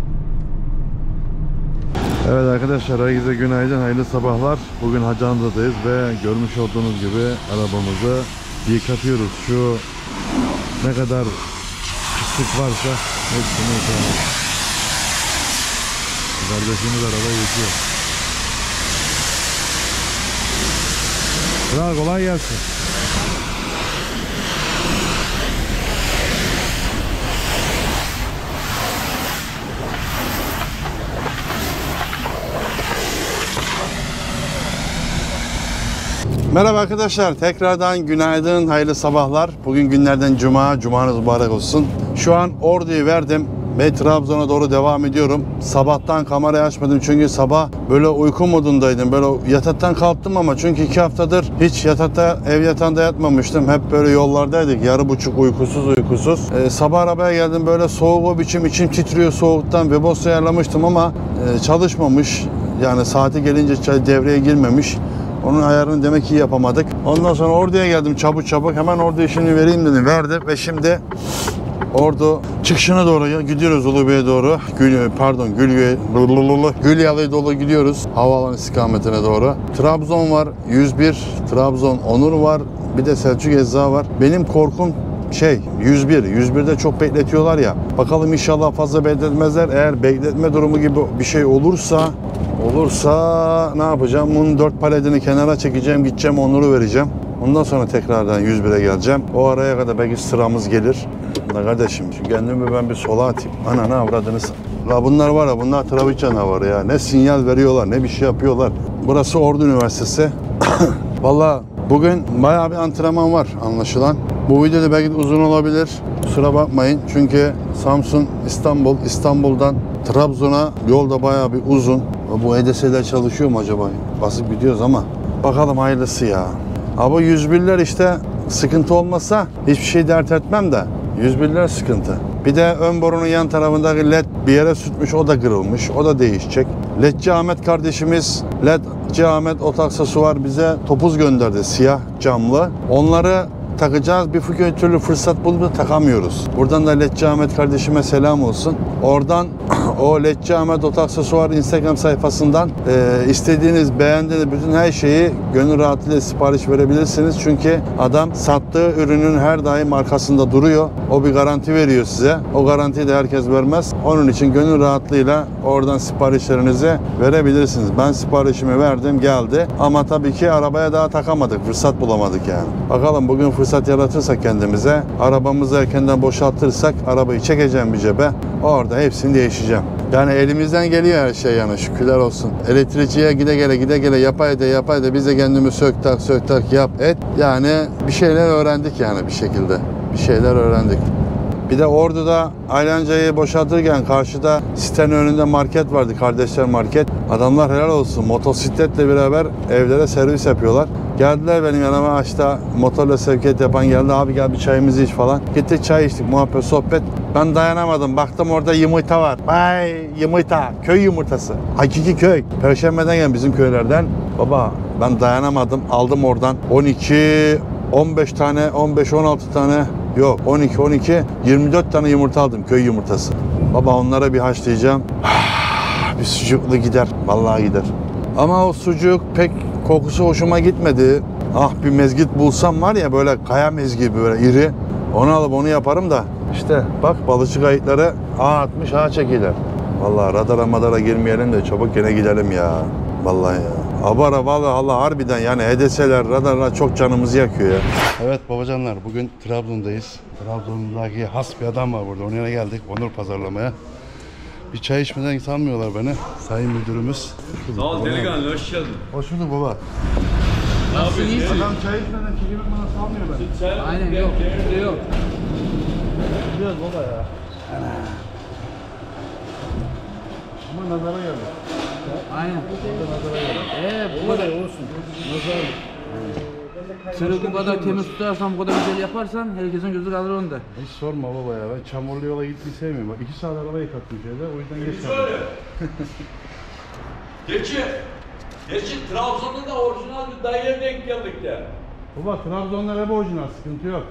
Evet arkadaşlar, herkese günaydın, hayırlı sabahlar. Bugün Hacı Hamza'dayız ve görmüş olduğunuz gibi arabamızı yıkatıyoruz. Şu ne kadar pislik varsa hepsini yıkayalım. Kardeşimiz araba yıkıyor. Kral kolay gelsin. Merhaba arkadaşlar, tekrardan günaydın, hayırlı sabahlar. Bugün günlerden cuma, cumanız mübarek olsun. Şu an Ordu'yu verdim ve Trabzon'a doğru devam ediyorum. Sabahtan kamerayı açmadım çünkü sabah böyle uyku modundaydım. Böyle yataktan kalktım ama çünkü 2 haftadır hiç yatakta, ev yatağında yatmamıştım. Hep böyle yollardaydık, yarı buçuk uykusuz. Sabah arabaya geldim, böyle soğuk o biçim, içim titriyor soğuktan. Webos ayarlamıştım ama çalışmamış. Yani saati gelince devreye girmemiş. Onun ayarını demek ki yapamadık. Ondan sonra Ordu'ya geldim çabuk. Hemen Ordu işini vereyim dedim. Verdi ve şimdi Ordu çıkışına doğru gidiyoruz, Ulubey'e doğru. Gülyalı'ya doğru gidiyoruz. Havaalanı istikametine doğru. Trabzon var, 101. Trabzon Onur var. Bir de Selçuk Ecza var. Benim korkum 101. 101'de çok bekletiyorlar ya. Bakalım inşallah fazla bekletmezler. Eğer bekletme durumu gibi bir şey olursa ne yapacağım? Bunun 4 paletini kenara çekeceğim, gideceğim, Onur'u vereceğim. Ondan sonra tekrardan 101'e geleceğim. O araya kadar belki sıramız gelir. Da kardeşim, şu kendimi ben bir sola atayım. Ana ne avradınız? La bunlar var ya, bunlar trafik canavarı ya. Ne sinyal veriyorlar, ne bir şey yapıyorlar. Burası Ordu Üniversitesi. Vallahi bugün bayağı bir antrenman var anlaşılan. Bu video da belki de uzun olabilir. Kusura bakmayın. Çünkü Samsun, İstanbul, İstanbul'dan Trabzon'a yolda bayağı bir uzun. Bu HDS'ler çalışıyor mu acaba? Basıp gidiyoruz ama bakalım hayırlısı ya. Ama 101'ler işte sıkıntı olmasa hiçbir şey dert etmem de 101'ler sıkıntı. Bir de ön borunun yan tarafındaki led bir yere sürtmüş, o da kırılmış, o da değişecek. Ledci Ahmet kardeşimiz, Ledci Ahmet Otaksesuar bize topuz gönderdi, siyah camlı. Onları takacağız. Bir türlü fırsat bulup da takamıyoruz. Buradan da Ledci Ahmet kardeşime selam olsun. Oradan o Ledci Ahmet Otaksesuar Instagram sayfasından istediğiniz, beğendiğiniz bütün her şeyi gönül rahatlığıyla sipariş verebilirsiniz. Çünkü adam sattığı ürünün her daim arkasında duruyor. O bir garanti veriyor size. O garantiyi de herkes vermez. Onun için gönül rahatlığıyla oradan siparişlerinizi verebilirsiniz. Ben siparişimi verdim, geldi. Ama tabii ki arabaya daha takamadık. Fırsat bulamadık yani. Bakalım bugün fırsat yaratırsak kendimize, arabamızı erkenden boşaltırsak arabayı çekeceğim bir cebe. Orada hepsini değişeceğim. Yani elimizden geliyor her şey yani, şükürler olsun. Elektrikçiye gide gele yapay da biz de kendimiz sök tak yap et. Yani bir şeyler öğrendik yani bir şekilde. Bir şeyler öğrendik. Bir de Ordu'da Aylanca'yı boşaltırken karşıda sitenin önünde market vardı, Kardeşler Market. Adamlar helal olsun, motosikletle beraber evlere servis yapıyorlar. Geldiler benim yanıma, işte motorla sevkiyat yapan geldi. Abi gel bir çayımızı iç falan. Gittik çay içtik, muhabbet, sohbet. Ben dayanamadım. Baktım orada yumurta var. Vay yumurta. Köy yumurtası. Hakiki köy. Perşembe'den gelen bizim köylerden. Baba ben dayanamadım. Aldım oradan 15 tane, 15-16 tane, yok 12, 24 tane yumurta aldım. Köy yumurtası. Baba onlara bir haşlayacağım. Bir sucuklu gider. Vallahi gider. Ama o sucuk pek kokusu hoşuma gitmedi. Ah bir mezgit bulsam var ya, böyle kaya mezgit böyle iri. Onu alıp onu yaparım da. İşte bak balıkçı kayıtları ağ atmış, ağ çekiler. Vallahi radara madara girmeyelim de çabuk gene gidelim ya. Vallahi ya. Abara vallahi Allah harbiden yani HDS'ler, radarlar çok canımızı yakıyor ya. Evet babacanlar, bugün Trabzon'dayız. Trabzon'daki has bir adam var burada. Onun geldik, onur pazarlamaya. Bir çay içmeden sanmıyorlar beni. Sayın müdürümüz. Sağ ol delikanlı, hoş geldin. Hoş bulduk baba. Nasılsın, iyisin? Adam çay içmeden çekimi bana salmıyor beni. Aynen yok. Yok. Biliyoruz baba ya. Ama nazara geldi. Aynen. Bu kadar olsun. Sen bu kadar temiz tutarsan, bu kadar güzel yaparsan herkesin gözü kalır onda. Hiç sorma baba ya, ben çamurlu yola gitmeyi sevmiyorum. Bak 2 saat araba yıkattım şeyde, o yüzden geç kaldım. Geçin Trabzon'da da orijinal bir dayıya denk geldik de. Baba Trabzonlar hep orijinal, sıkıntı yok.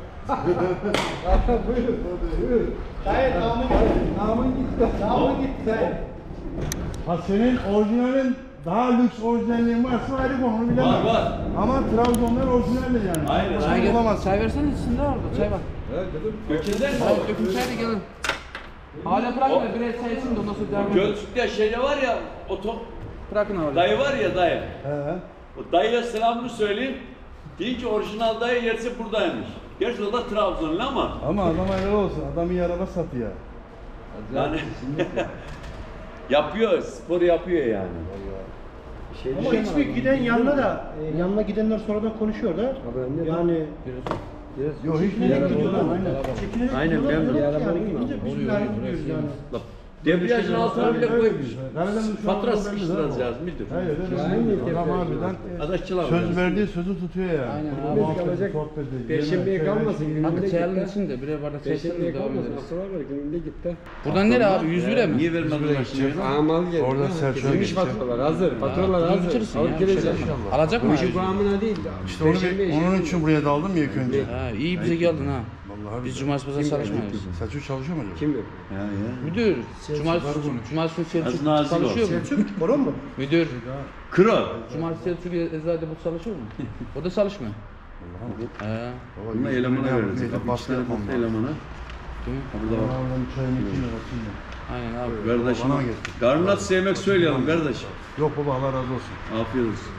Buyurun. Dayı namın gitti. Ha senin orijinalin daha lüks orijinalliğin varsa ayrı konu bilemem. Var. Ama Trabzonlar orijinaldir yani. Aynen. Çay Bulamazsın. Çay versene içinde orada. Çay bak. Gökçe'den mi? Hayır, dökün çay da gelin. Hala bırakın da birer çay için de ondan sonra devam edelim. Gölcük'te şeyde var ya, Bırakın abi. dayı var ya dayı. He. O dayıya selamını söyleyeyim. Deyin ki orijinal dayı yerse buradaymış. Gerçi o da Trabzonlu ama. Ama adam helal olsun, adam iyi araba satıyor. Yani yapıyor, spor yapıyor yani. Ama hiçbir giden yanına da yanına gidenler sonradan konuşuyor da. Yani Yok hiç nereye gidiyorlar? aynen ben bir arabanın gidince biz bir ayrı duruyoruz yani. Debriyajın altına bile koymuş. Karadeniz'in şu Fatura anda belli değil mi? sıkıştıracağız müdür. Hayır öyle adam harbiden Adaşçılar söz verdiği sözü tutuyor yani. Aynen abi. Kalacak. Perşembeye kalmasın. Hadi çay alın için de birer bardak çay içelim de devam ederiz. var gününde gitti. Buradan nereye abi? 101'e mi? Niye vermediler şimdi? Amal geldi. Oradan Selçuk'a Gitmiş gideceğim. faturalar hazır. Faturalar Bunu hazır. bitirirsin Alıp ya. geleceğim. Alacak mı? Bu işin bağımına değil de. İşte onun için buraya daldım ya ilk önce. Ha, iyi bize geldin ha. Vallahi Biz cumartesi pazar çalışmıyoruz. Selçuk çalışıyor mu acaba? Kim bilir? Müdür, cumartesi Selçuk çalışıyor mu? Selçuk, Koron mu? Müdür, Kral. cumartesi Selçuk Eczade bu çalışıyor mu? O da çalışmıyor. He. Buna elemana verecek. Baskı yapmam lazım. Elemana. Değil mi? Burada bak. Oradan çayını içeyim de bakayım da. Aynen abi. Kardeşim. Bana mı getir? Karnınat sevmek söyleyelim kardeşim. Yok baba Allah razı olsun. Afiyet olsun.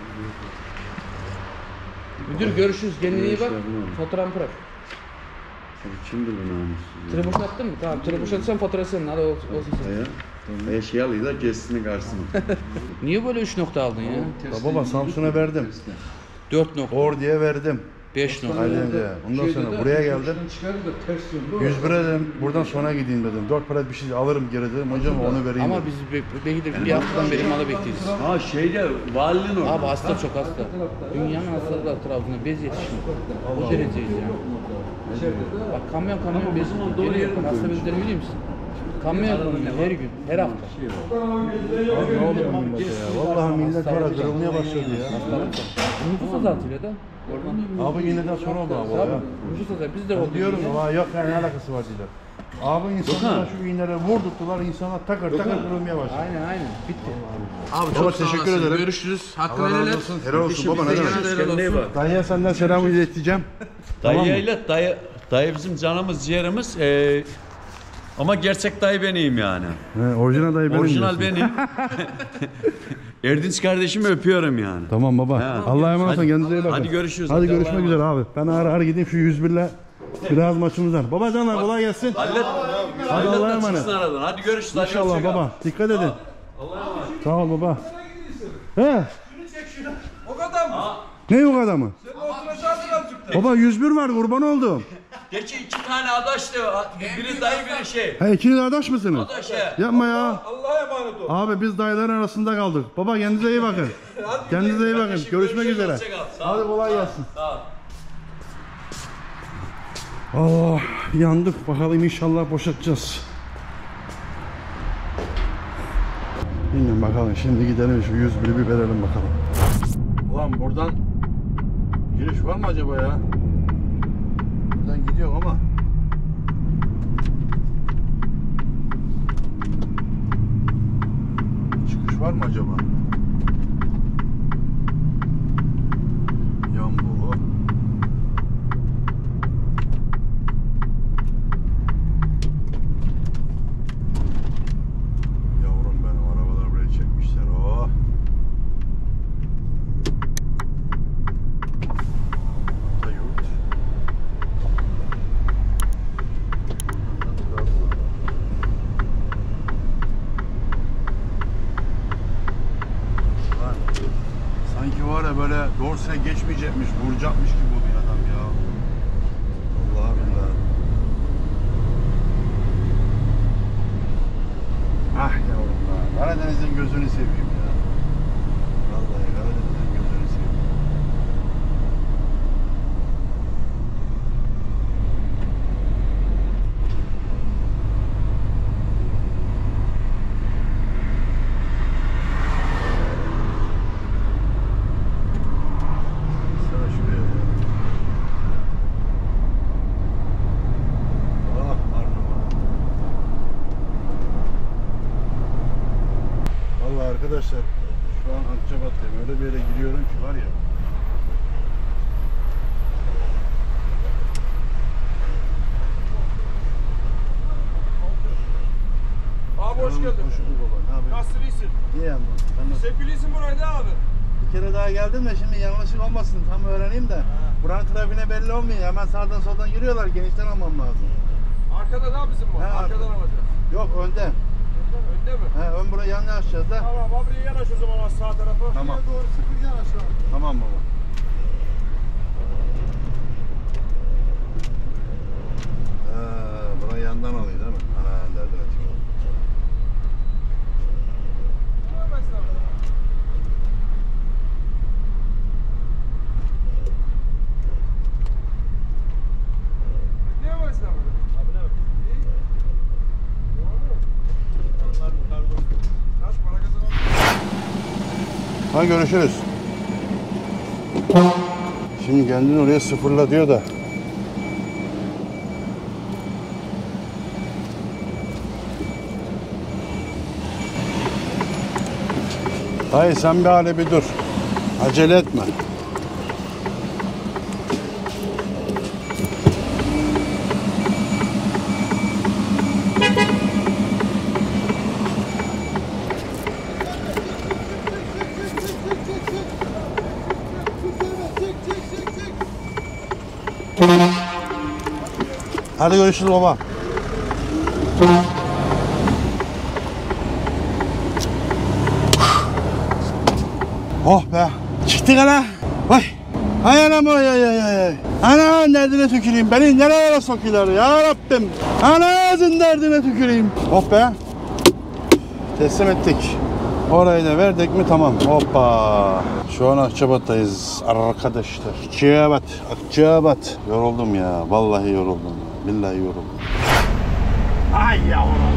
Müdür görüşürüz. Kendine iyi bak. Faturamı bırak. Kimdir bu namussuz? Tire boşalttın mı? Tamam. Tire boşaltırsan fatura senin. Hadi olsun sen. Şey alıyor da kesini karşısına. Niye böyle 3 nokta aldın ya? Ya baba Samsun'a verdim. 4 nokta. Ordu'ya verdim. 5 numara. Ailence. Ondan sonra buraya geldim. 101'e dedim buradan sonra gideyim dedim. 4 para bir şey alırım geri dedim. Hocam onu vereyim. Ama dedim. biz belki de bir haftadan beri malı bekliyoruz. Ha şeyde valinin orada. Abi hasta çok hasta. Dünyanın hastalığı var Trabzon'da. Bez yetişmiyor. O dereceyiz yani. Bak kamyon bez geliyor. Hasta bezleri biliyor musun? Kamyon her gün, her hafta. Abi ne oldu bu millete ya? Vallahi millet var ya kırılmaya başladı ya. Nüfus azaltıyla da. Abi yineden sonra oldu abi o ya. Nüfus azaltıyla. Biz de Ben oldu. diyorum ama yok yani ne alakası var diyorlar. Abi insanlar şu iğneleri vurdurttular, insanlar takır kırılmaya başladı. Aynen. Bitti. Abi çok teşekkür ederim. Görüşürüz. Hakkını Allah helal razı et. olsun. Helal olsun baba ne demek. Kendine iyi bak. Dayıya senden selam ileteceğim. Dayıyla dayı bizim canımız ciğerimiz. Ama gerçek dayı beniyim yani. Orijinal dayı benim. Orijinal diyorsun. benim. Erdinç kardeşimi öpüyorum yani. Tamam baba. Ha. Allah'a emanet olun. Hadi- Kendinize iyi bakın. hadi görüşürüz. Hadi Hadi görüşmek Allah'a üzere abi. Ben ara gideyim şu 101'le biraz maçımız var. Baba canlar kolay gelsin. Hallet. Hadi Allah'a Hallet emanet. çıksın aradan. Hadi görüşürüz. hadi İnşallah hoşça kal. baba. Dikkat edin. Sağ ol baba. He? O kadar mı? Ne o adamı? Sen oturacaksın azıcık da. Baba 101 var kurban oldum. Geçi 2 tane adaştı. Biri dayı biri şey. Ha ikiniz adaş mısınız? Adaş Yapma ya. Allah'a emanet ol. Abi biz dayıların arasında kaldık. Baba kendinize iyi bakın. Kendinize iyi bakın. Görüşmek üzere. Hoşça kal. Sağ ol. Hadi kolay gelsin. Sağ ol. Oh yandık bakalım inşallah boşaltacağız. Bilmiyorum bakalım şimdi gidelim şu 101'i bir verelim bakalım. Ulan buradan giriş var mı acaba ya? Buradan gidiyor ama. Çıkış var mı acaba? Yan bu. Yavrum benim arabalar buraya çekmişler. Oh. Da yurt. Lan, sanki var ya böyle dorse geçmeyecekmiş, vuracakmış gibi oluyor adam ya. Vallahi billahi. Ah yavrum ya. Karadeniz'in gözünü seveyim ya. Vallahi Karadeniz'in gözünü seveyim. Sana şuraya ya. Ah karnıma. Vallahi arkadaşlar şu an Akçabat'tayım. Öyle bir yere giriyorum ki var ya. Abi hoş geldin. Hoş bulduk baba. Ne yapıyorsun? Nasıl iyisin? İyi yandım. Sen nasılsın? Sepilisin burayı da abi. Bir kere daha geldim de şimdi yanlışlık olmasın. Tam öğreneyim de. Buranın trafiğine belli olmuyor. Hemen sağdan soldan giriyorlar. Genişten almam lazım. Arkada da bizim var. He, Arkadan alacağız. Yok önde. Önde mi? He, ön buraya yan açacağız da. Tamam abi yanaş o zaman sağ tarafa. Tamam. Şuraya doğru sıfır yanaş abi. Tamam baba. Buna yandan alıyor değil mi? Ana derdine çıkıyor. Hemen sana. Ne var sana? Abi ne var? Kaç para kazanalım? Ha görüşürüz. Şimdi kendini oraya sıfırla diyor da. Hayır sen bir hale bir dur. Acele etme. Hadi görüşürüz baba. Oh be. Çıktık hala. Vay. Hay anam ay ay ay ay. Ana derdine tüküreyim. Beni nerelere sokuyorlar ya Rabbim. Anasın derdine tüküreyim. Hop be. Teslim ettik. Orayı da verdik mi tamam. Hoppa. Şu an Akçabat'tayız arkadaşlar. Akçabat. Akçabat. Yoruldum ya. Vallahi yoruldum. Billahi yoruldum. Ay yavrum.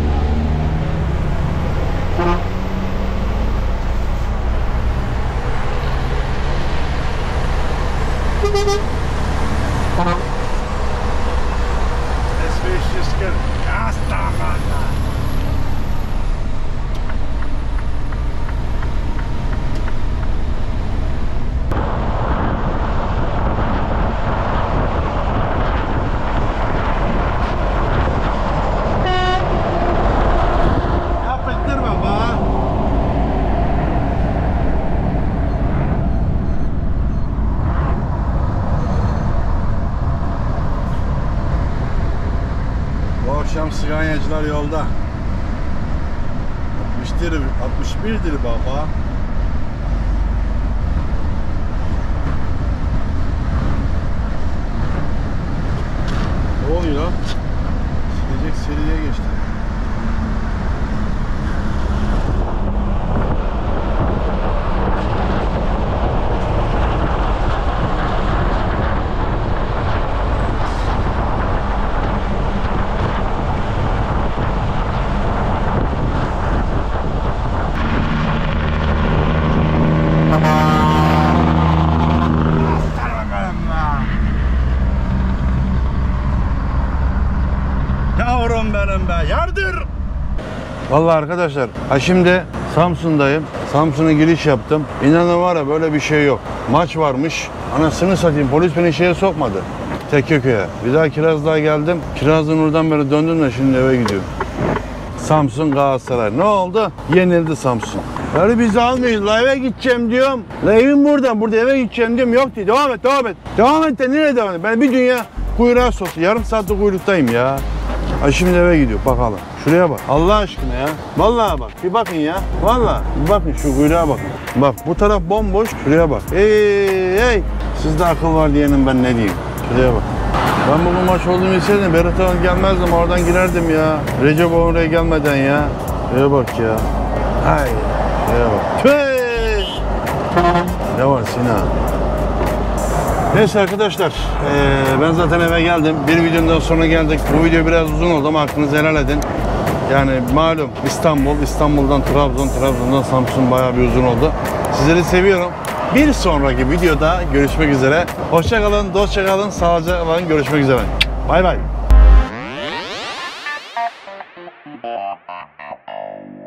Akşam Siganyacılar yolda. 61'dir baba. Ne oluyor lan? Silecek seriye geçti. Yavrum benim be, yardır! Vallahi arkadaşlar, şimdi Samsun'dayım. Samsun'a giriş yaptım. İnanın var ya böyle bir şey yok. Maç varmış. Anasını satayım, polis beni şeye sokmadı. Tekkeköy'e. Bir daha Kirazlı'ya geldim. Kirazlı'nın oradan beri döndüm de şimdi eve gidiyorum. Samsun Galatasaray. Ne oldu? Yenildi Samsun. Böyle bizi almayın. La eve gideceğim diyorum. La evim burada. Burada eve gideceğim diyorum. Yok diye. Devam et, devam et. Devam et de nereye devam et? Ben bir dünya kuyruğa soktu. Yarım saatlik kuyruktayım ya. Ay şimdi eve gidiyor. Bakalım. Şuraya bak. Allah aşkına ya. Vallahi bak. Bir bakın ya. Vallahi. Bir bakın şu kuyruğa bakın. Bak bu taraf bomboş. Şuraya bak. Hey. Sizde akıl var diyenin ben ne diyeyim. Şuraya bak. Ben bugün maç olduğunu bilseydim Berat'a gelmezdim. Oradan girerdim ya. Recep oraya gelmeden ya. Şuraya bak ya. Hay. Şuraya bak. Tüy. Ne var Sinan? Neyse arkadaşlar, ben zaten eve geldim. Bir videonun sonra geldik. Bu video biraz uzun oldu ama hakkınızı helal edin. Yani malum İstanbul'dan Trabzon, Trabzon'dan Samsun bayağı bir uzun oldu. Sizleri seviyorum. Bir sonraki videoda görüşmek üzere. Hoşça kalın, dostça kalın, sağlıcakla kalın. Görüşmek üzere. Bay bay.